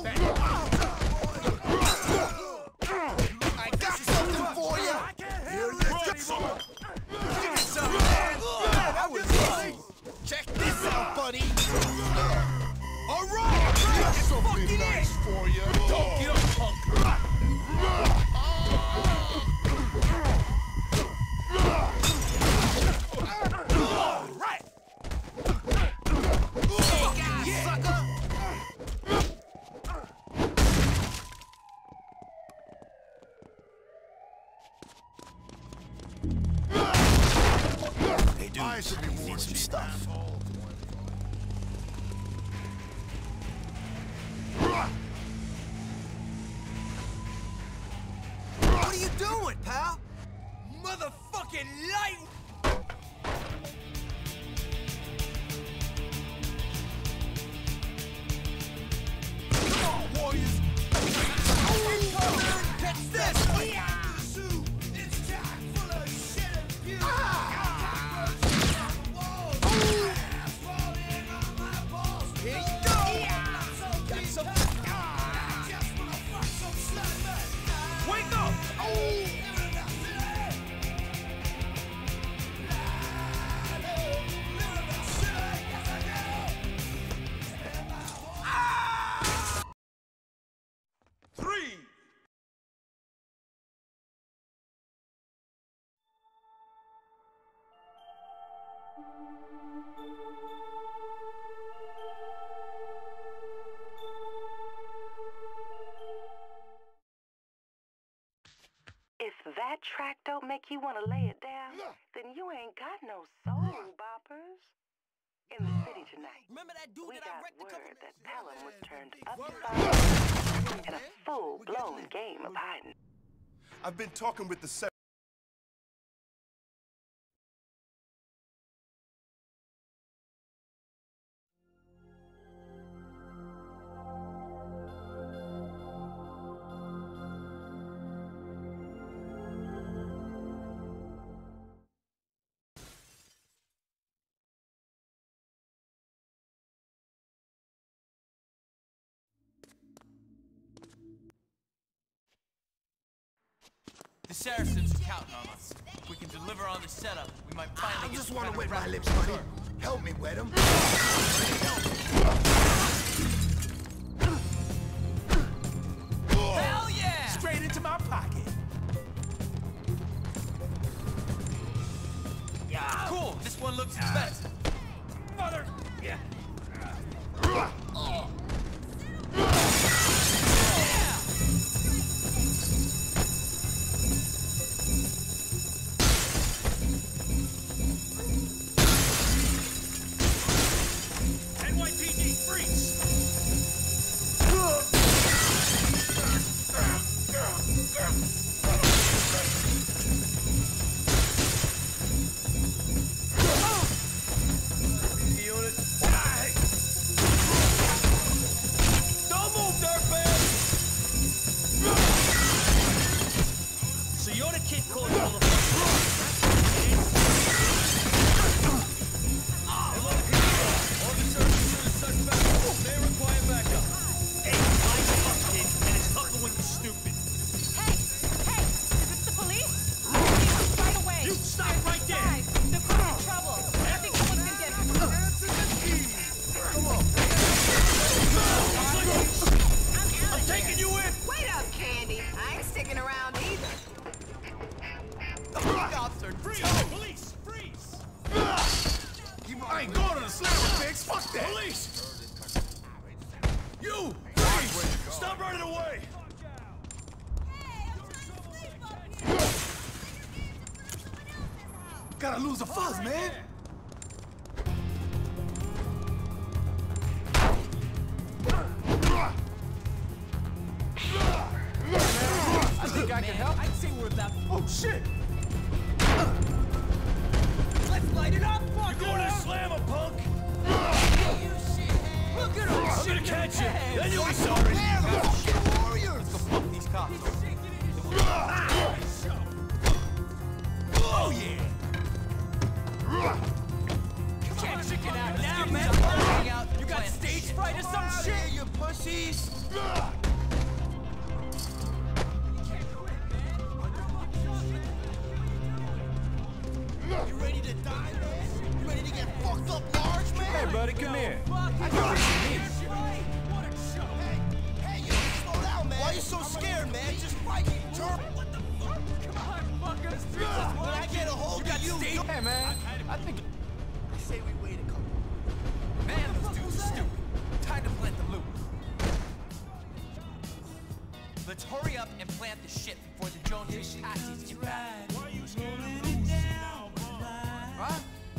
I got something for you! Here you go! Give me some, man! That was easy! Check this out, buddy! Alright! That's something nice for you! Don't get up, punk! Alright! Hey, guys, sucker! Hey, dude, I should be need warning some you, stuff. asshole. What are you doing, pal? Motherfucking light! Come on, warriors! Catch this! It's chock full of shit and fuel. Here you go! Got some... Wake up! Three. If that track don't make you want to lay it down, then you ain't got no soul, boppers. In the city tonight, Remember that dude we that I got wrecked a couple word that minutes Pelham was turned Word. upside down in a full-blown game of hiding. I've been talking with the se- The Saracens are counting on us. If we can deliver on the setup, we might finally I get just some want to kind wet of my rep. lips, buddy. Help me wet them. Hell yeah! Straight into my pocket. Cool, this one looks expensive. Mother... Yeah. N Y P D, freeze! Don't move, dirtbag! So you're the kid calling all the may require backup. Hey, lines up, kid, and it's tougher when you're stupid. Hey, hey, is this the police? Right away. You stop right there! Guys, they're causing trouble. I think someone's gonna get I'm taking you in! Wait up, Candy. I ain't sticking around either. Officer, freeze! Police, freeze! I ain't going to the slammer, pigs. Fuck that. Police! You! Freeze! Stop running away! Gotta lose the fuzz, man. I think I can help. I'd say we're about... Oh, shit. Let's light it up, You fucker! going to slam a punk? You shithead! Look at him! I'm gonna catch you! Then you'll be sorry! Warriors! Go fuck these cops. Oh, yeah! Can't chicken out now, man! Out You got stage fright or some shit? You pussies. You ready to die, man? You ready to get fucked up large, man? Hey, buddy, come here. I got what you need. What a show! Hey, hey, you slow down, man. Why are you so scared, man? Just fight, turn. What the fuck? Come on, fucker. When I get a hold of you, you... Hey, man. I think... I say we wait a couple. Man, those dudes are stupid. Time to plant them loose. Let's hurry up and plant the shit before the Joneses patsies get back. Why are you scared of losing? Huh?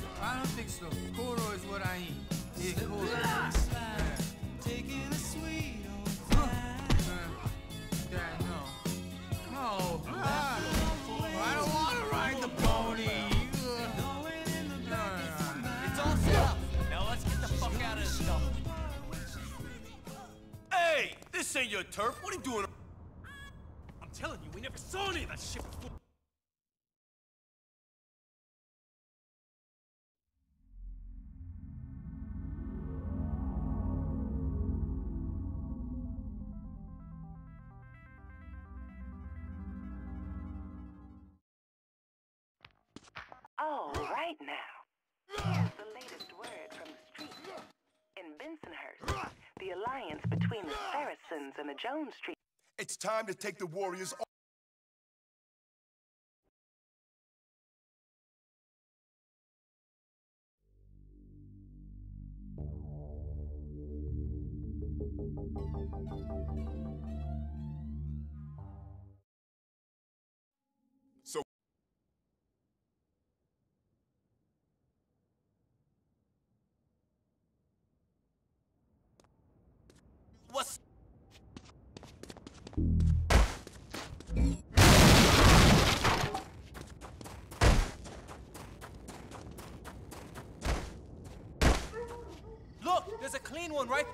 This ain't your turf. What are you doing? I'm telling you, we never saw any of that shit before. All right now. Here's the latest word from the street. In Bensonhurst, the alliance between the Saracens and the Jones Street. It's time to take the Warriors off. So what's Look, there's a clean one right.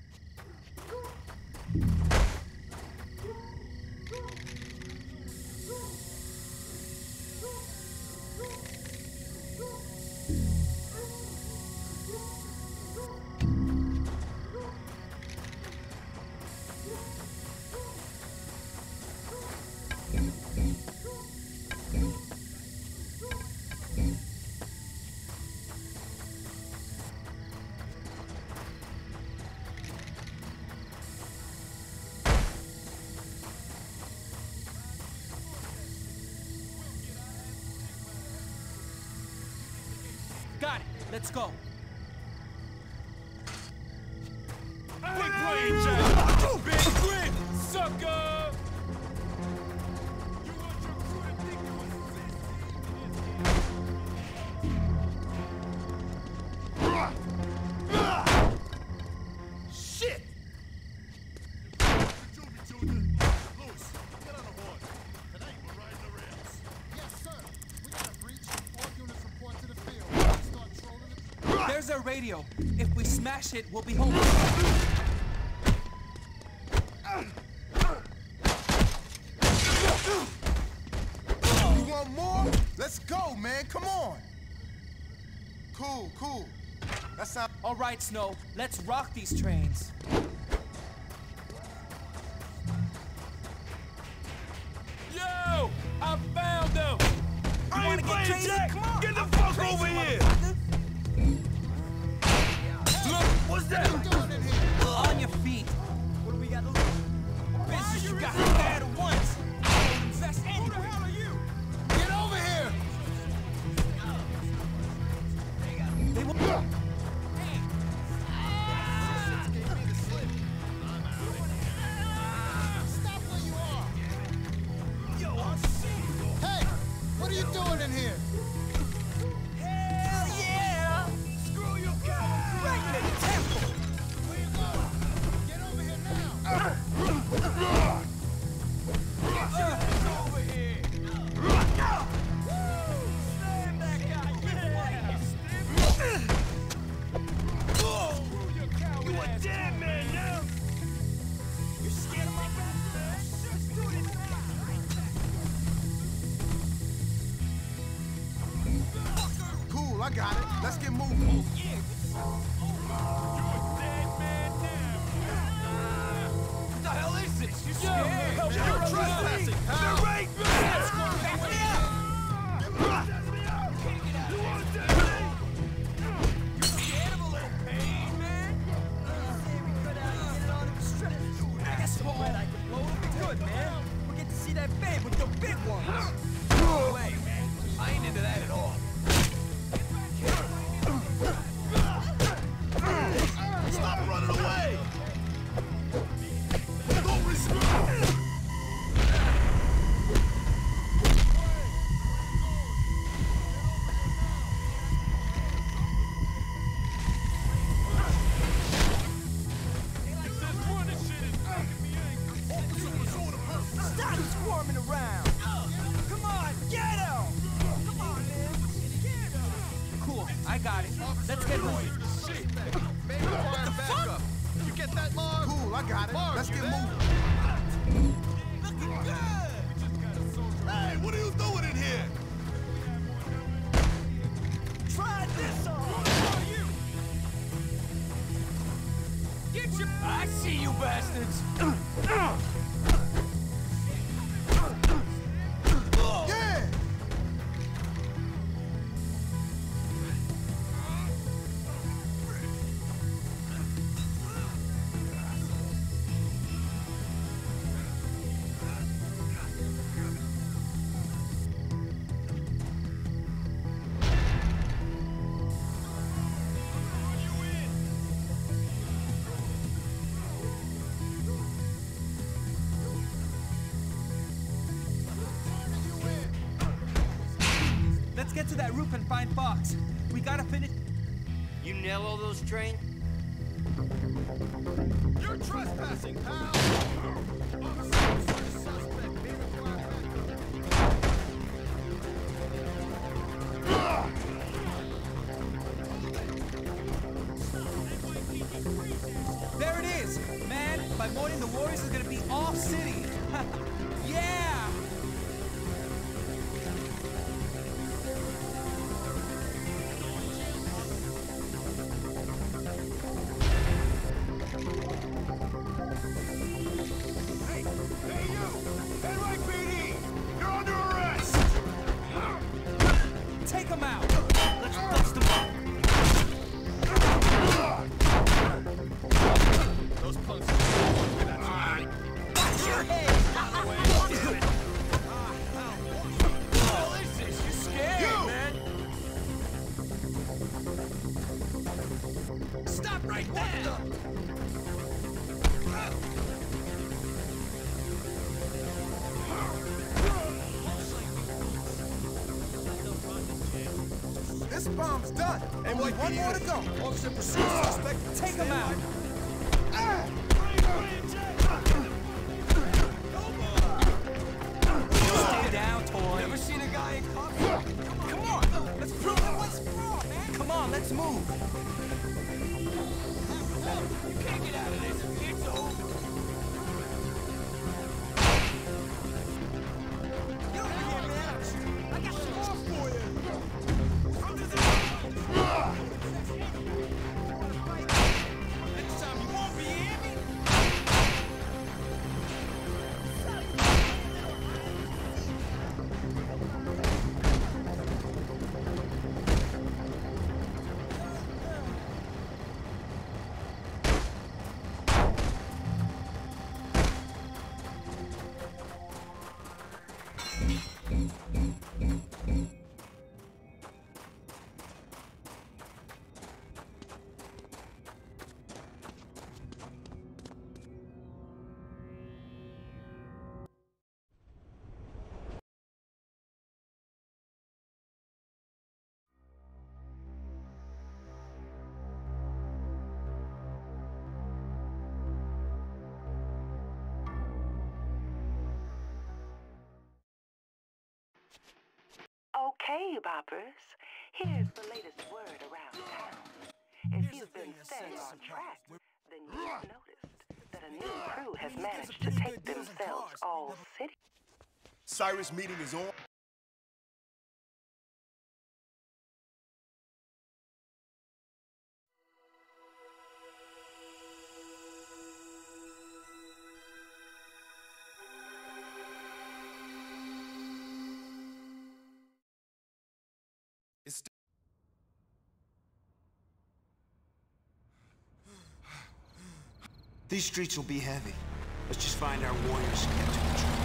Got it. Let's go. big brain, Jack? Big grip, sucker! You want your crew to think you was shit! Junior, Junior. Louis, get on the horn. Tonight we're riding the rails. Yes, sir. We got a breach. All units report to the field. Start trolling it. There's a radio. If we smash it, we'll be home. You want more? Let's go, man. Come on. Cool, cool. That's not. All right, Snow. Let's rock these trains. Yo! I found them! I wanna ain't get playing, crazy? Jack! Come on. Get the I'm fuck crazy, over here! Look, what's that? What are you doing in here? On your feet. What do we got to do? Business you got to bad at once. I don't invest anywhere. Who the hell are you? Get over here! They will. Stop where you are! Yo, I see you. Hey! What are you doing in here? Hell yeah! Screw you guys! Right in the temple. Where you going? Get over here now! Over here! Slam that guy! Yeah! You a dead man now! You scared of my rap? Let's do this now. Cool, I got it. Let's get moving. You a dead man now! What the hell is this? You scared? Yo, you're trespassing! They're right back! Back me up. You want to dead me? You scared of a little pain, man? I guess so. I can blow it. Be good, man. We'll get to see that babe with the big ones. No way, man. I ain't into that at all. Stop running away! Don't respond! I got it. Let's get moving. Maybe fire backup. You get that, Marv? Cool, I got it. Marv, Let's you get there? moving. Looking good. Hey, what are you doing in here? Try this on. Get your... I see you bastards. Yeah! Let's get to that roof and find Fox. We gotta finish... You nail all those trains? You're trespassing, pal! There it is! Man, by morning the Warriors is gonna be off city. Yeah! Hey, hey you! N Y P D! You're under arrest! Take him out! Let's bust him up! Those punks are get at you. Watch your head! What the hell is this? You scared, you. man? Stop right there! This bomb's done. Only one more to go. Officer pursues suspect. Take him out! Stay down, toy. Ever seen a guy in cuffs? Come on! Let's prove it what's wrong, man! Come on, let's move! You can't get out of this. It's over. Get over here, man. I got some more for you. Next time you won't be in me. Okay, boppers, here's the latest word around town. If you've been staying on track, then you've noticed that a new crew has managed to take themselves all city. Cyrus meeting is on. These streets will be heavy. Let's just find our warriors and get to the train.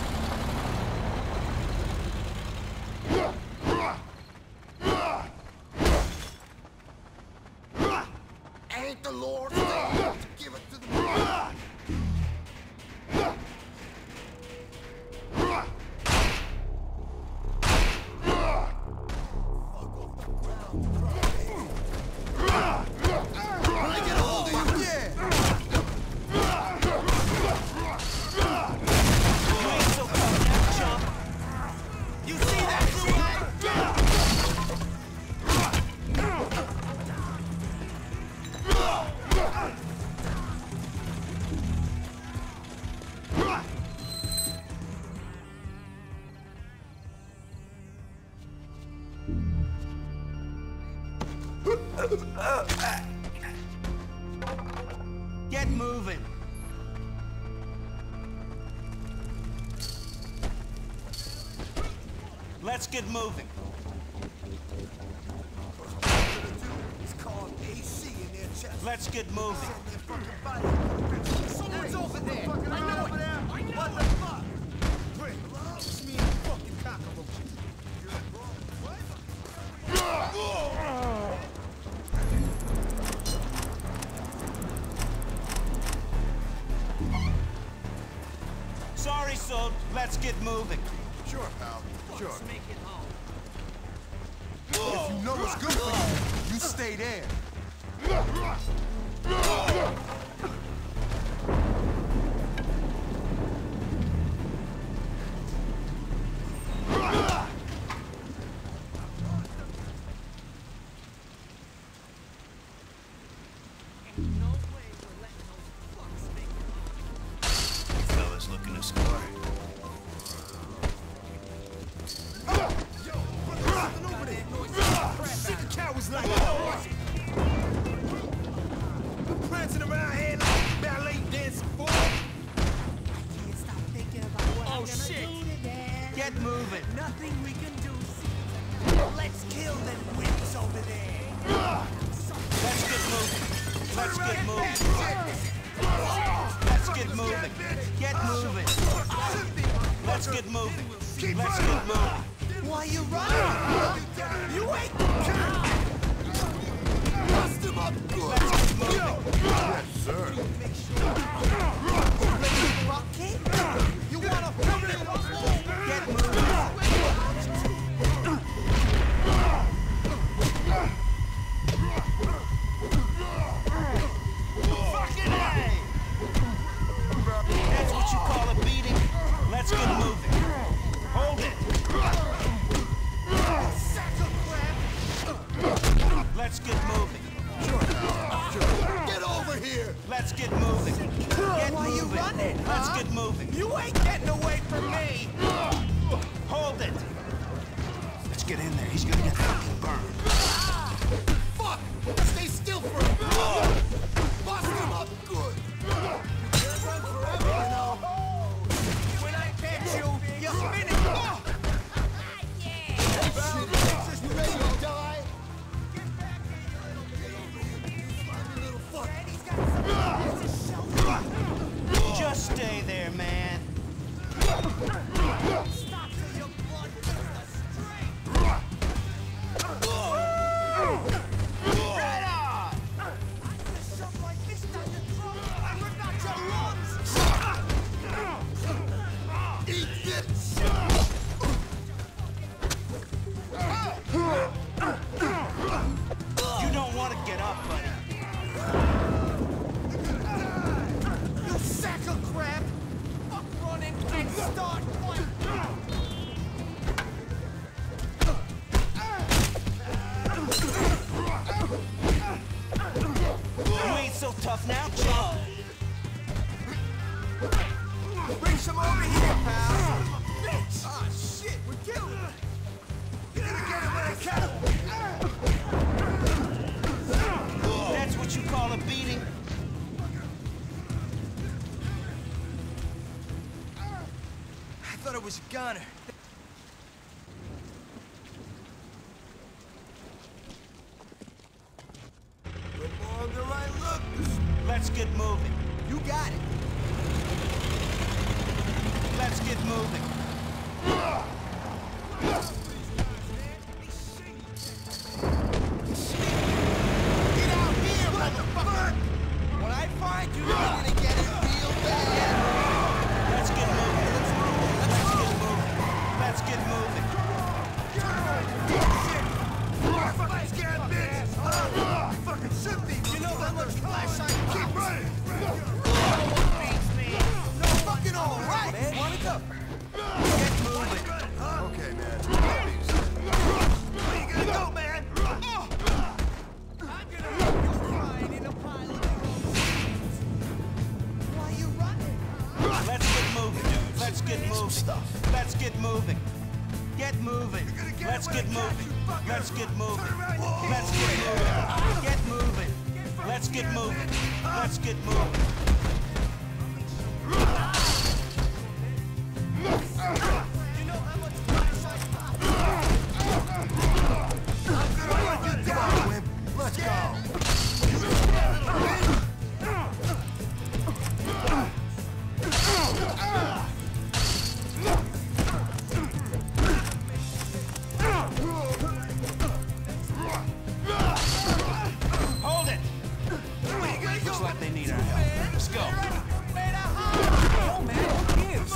Ain't the Lord's thing to give it to the Lord. Yeah! Get moving. Let's get moving. It's called A C in their chest. Let's get moving. Someone's over there. I know it. I know what the fuck? Wait, it's me and the fucking cockroach. Sorry, Soap. Let's get moving. Sure, pal. Sure. Let's make it home. If you know what's good for you, you stay there. No way we're letting those fucks make it home. Fellas looking to score. Shit, the cowards like that. You prancing around here like ballet dancing boy. Can't stop thinking about what Oh, I'm gonna shit. do today. Get moving. Nothing we can do. Let's kill them wimps over there. Let's get moving. Let's get moving. Let's get moving. Get moving. Let's get moving. Let's get moving. Why you running? You ain't Bust them up good. Let's get moving. Yes, sir. bucket? You wanna put it on? Get moving. Fucking A! That's what you call a beating. Let's get moving. Hold it. Let's get moving. Get over here! Let's get moving. Get Why you moving. running, Let's huh? get moving. You ain't getting away from me. Hold it. Let's get in there. He's gonna get fucking burned. Fuck! Stay still for a minute. Bust him up good. Can't run forever, you know. When I catch you, you're spinning. Shit, you ready to die? Little fuck. Just stay there, man. Stop till your blood fills the street. Right on. I feel something like this down your throat. I rip out your lungs. Eat this! You don't want to get up, buddy. You sack of crap. Fuck running and start fighting. You ain't so tough now, chump. Bring some over here, pal. Bitch! Ah, shit, we're killing him. You're gonna get him with a kettle! That's what you call a beating. I thought it was a gunner. We're more on the right look. Let's get moving. You got it. Let's get moving. Get out here, motherfucker! When I find you, you're gonna get it real bad. Let's get moving. Let's get moving. Fucking scared bitch! Uh, fucking shoot me! You know how much flash I Keep running! No fucking all right, man. Wanna go? Get moving. Okay, man. Where you gonna go, man? Oh. I'm gonna have you crying in a pile of crumbs. Why you running? Let's get moving. Let's get moving. Let's get moving. Get moving. You're gonna Let's get moving. Let's get moving. Let's get moving. Get moving. Let's get moving. Let's get moving. Let's go. Hold it. Looks like they need our help. Let's go. Oh, man, who gives?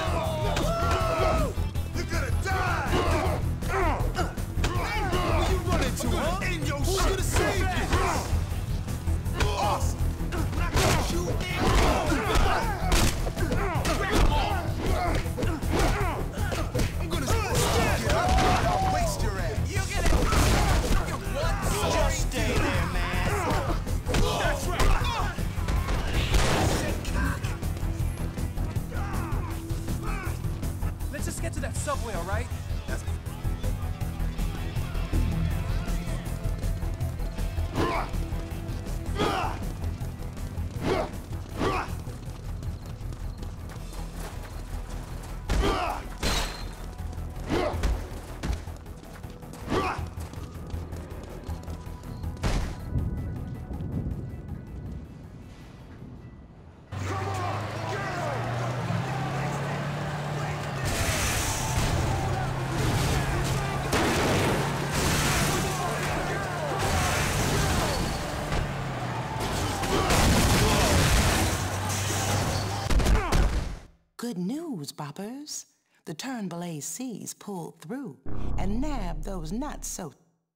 You're gonna die. Who you running to, huh? In your shit. Who's gonna save you? Awesome. Shoot. I'm gonna smash you. I'll waste your ass. You get it. Just stay there, man. That's right. Let's just get to that subway, all right? Good news, boppers. The Turnbull A Cs pulled through and nabbed those not so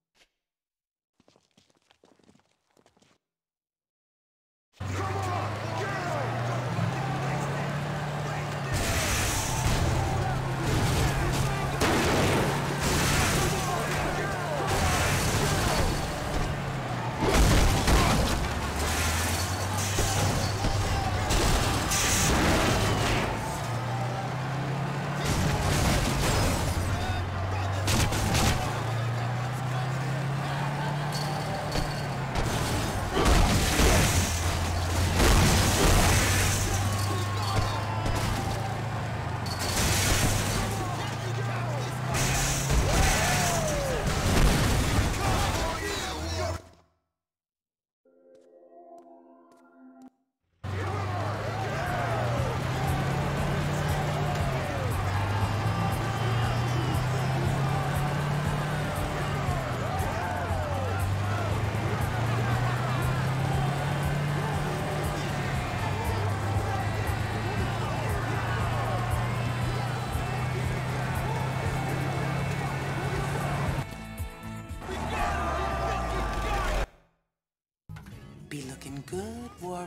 be looking good, Warrior.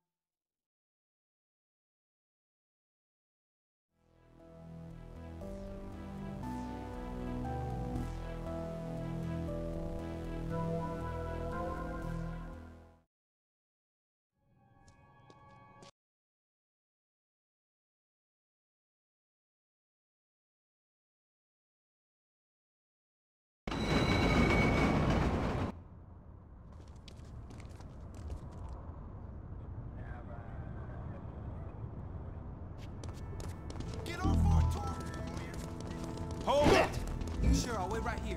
Hold it. Sure, I'll wait right here.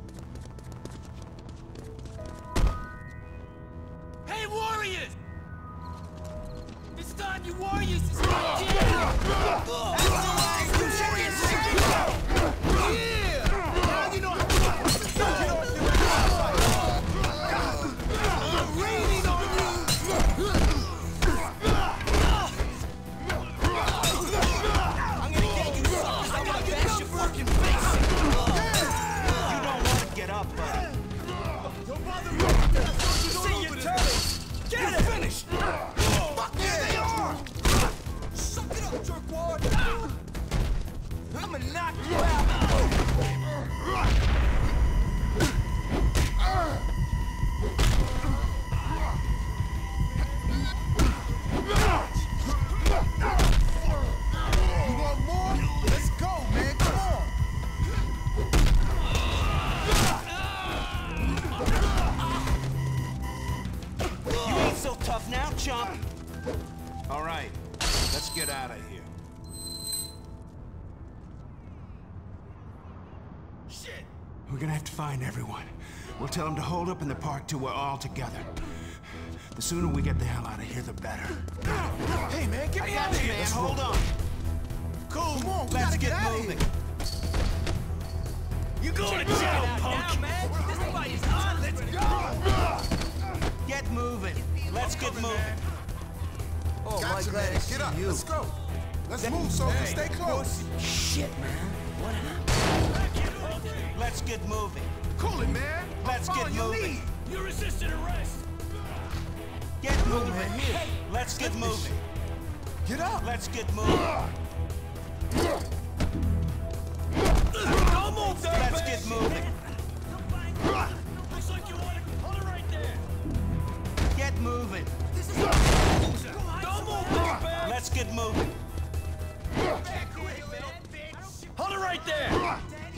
Hey, Warriors! It's time you Warriors to start jamming! Yeah! Now you know how to I'm raining on you! I'm gonna get you suckers. I'm gonna bash your fucking face in. You don't want now, chump. All right, let's get out of here. Shit! We're gonna have to find everyone. We'll tell them to hold up in the park till we're all together. The sooner we get the hell out of here, the better. Hey, man, get me out of here! Man, hold on. Cool, come on, we Let's gotta get, get out moving. of here. You going to jail, punk? Now, man. This fight is on. Let's go. Get moving. Let's get moving. Oh, my Gotcha, glad man. to Get see up. you. Let's go. Let's move, soldier. Hey, Stay close. Shit, man. What happened? Let's get moving. Cool it, man. Let's I'm get following your moving. lead. You resisted arrest. Get moving. man, here. Hey, let's get moving. Get up. Let's get moving. Don't move there, Let's bitch. get moving. Looks like you want to hold it right there. Get moving. Don't move there, bitch. Let's get moving. Hold it right there.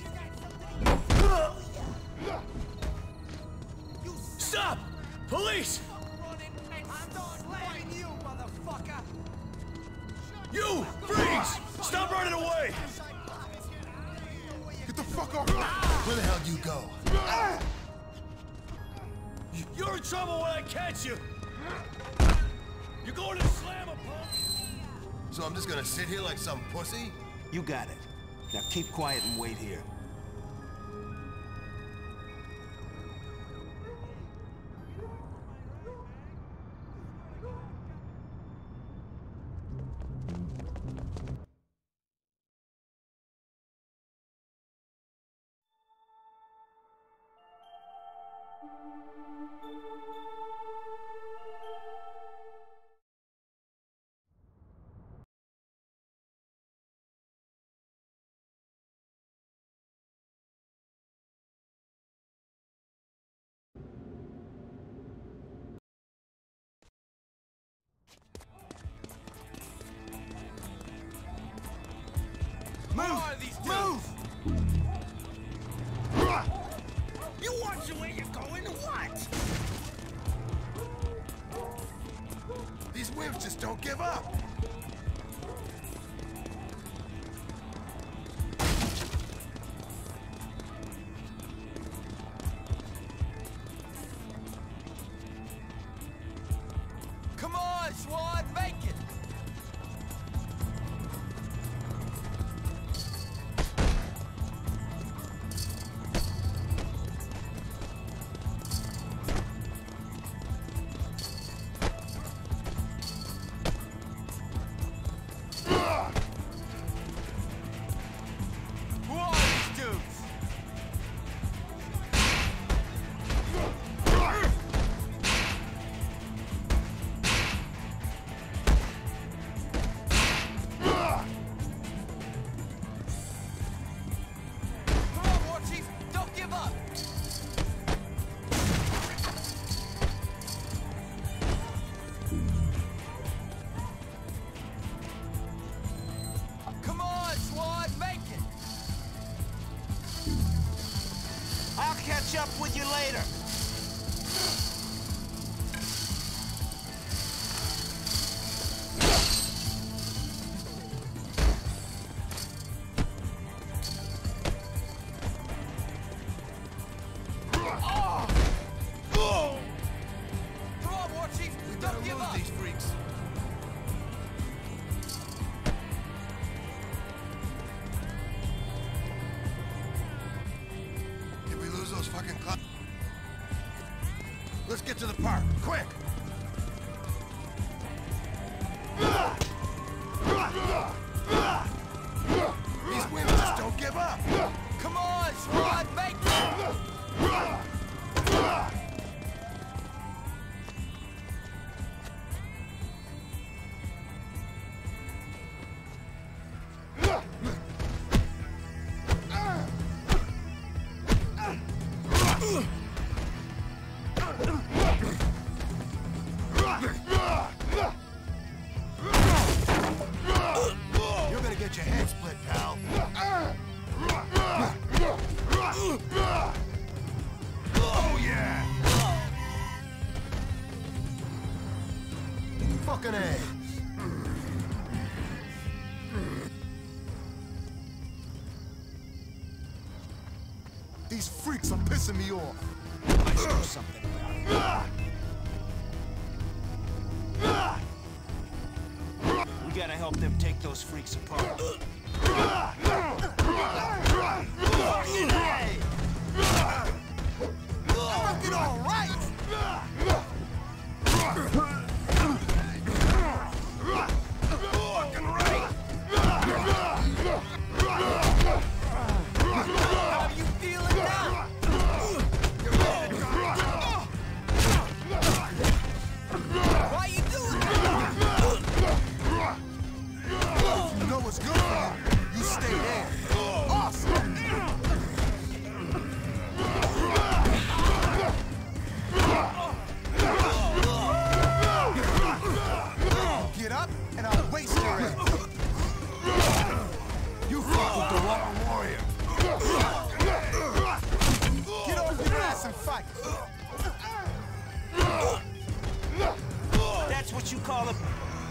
Stop! Police! You! Freeze! Stop running away! Get the fuck off. Where the hell you go? You're in trouble when I catch you! You're going to slam a punk! So I'm just gonna sit here like some pussy? You got it. Now keep quiet and wait here. Move! Move! You watch the way you're going, what? These wimps just don't give up. Come on, Swan, make it! Who are these dudes? Come on, War Chief, don't give up! Come on, Swan, make it! I'll catch up with you later. Come on, War Chief, We don't better give move up! these freaks. Did we lose those fucking cl- Let's get to the park, quick! These women just don't give up! Come on, Swan, make it! You're gonna get your head split, pal. Fucking A. These freaks are pissing me off. Let's do something about it. We gotta help them take those freaks apart. Fucking A! Fucking all right! Fucking right! How are you feeling now? Why are you doing that? If you know what's good for you, you stay there. Awesome! Get up, and I'll waste your ass. You fucked with the wrong warrior. Get off your ass and fight. That's what you call a...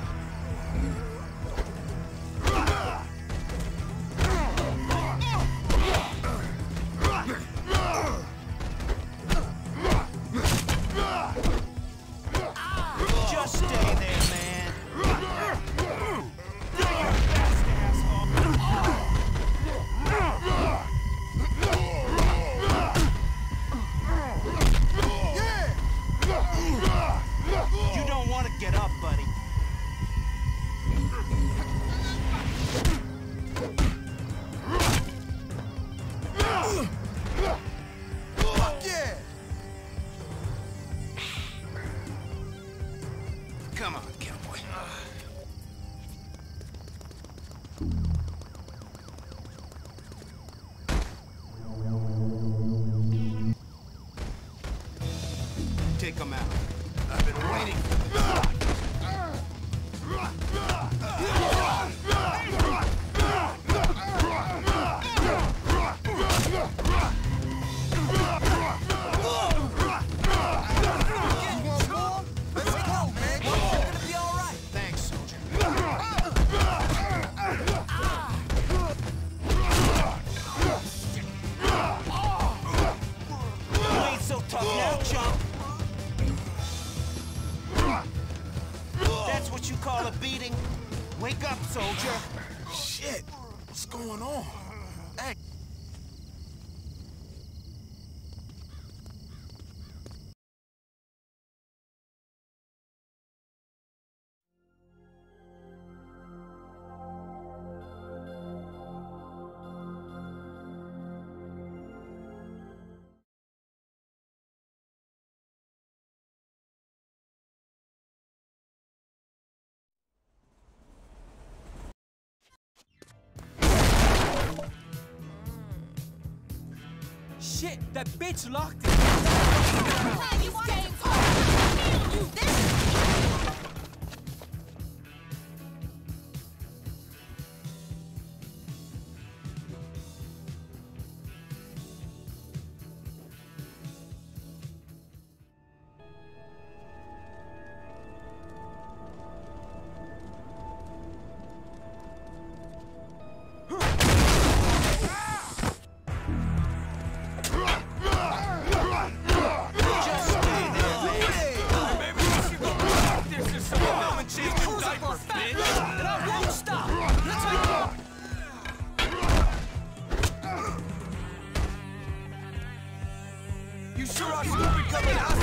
Just stay there, man. Do your best, asshole. You don't want to get up, buddy. Fuck yeah! Come on, cowboy. Take him out. I've been waiting for this. Let's go, man. You're gonna be all right. Thanks, soldier. You ain't so tough now, chump. That's what you call a beating. Wake up, soldier. Shit! What's going on? Hey! Shit, that bitch locked it. Hey, you game you this You sure are stupid coming out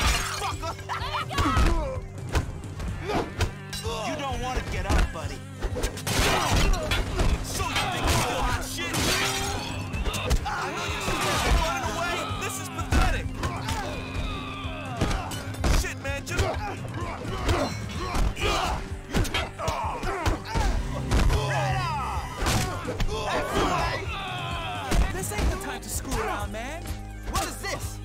fucker! You don't want to get up, buddy. So you think you still hot shit? I know you're still running away. This is pathetic. Shit, man, just... This ain't the time to screw around, man. What is this?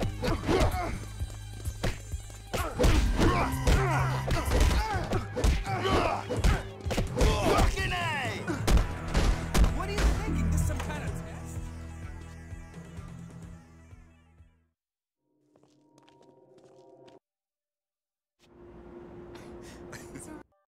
Fucking A! What are you thinking? This some kind of test?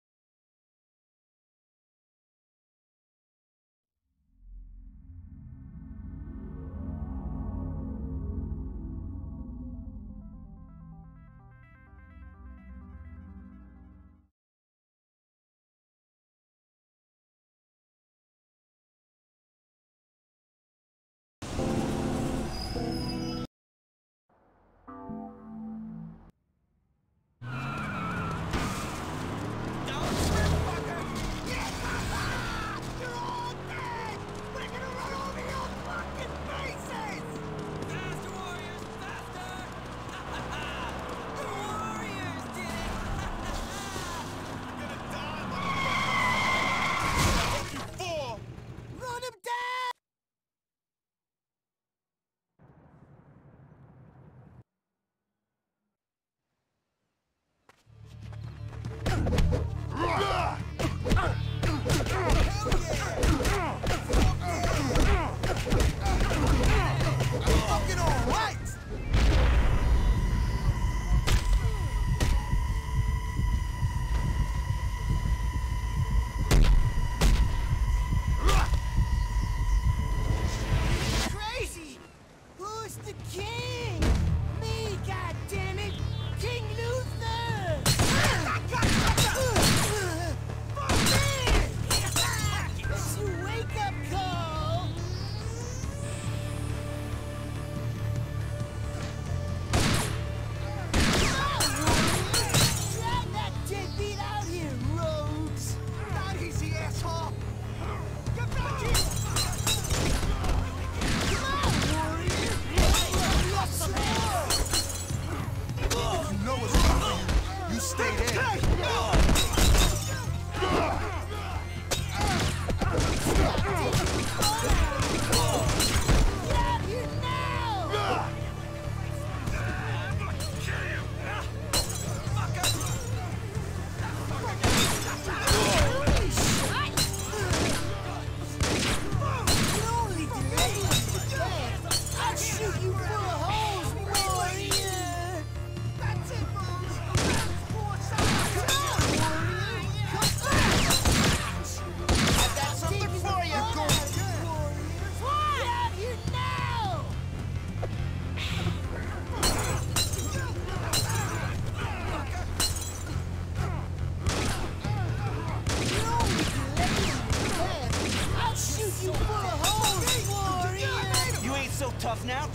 out.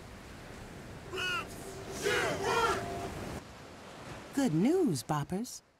Good news, boppers.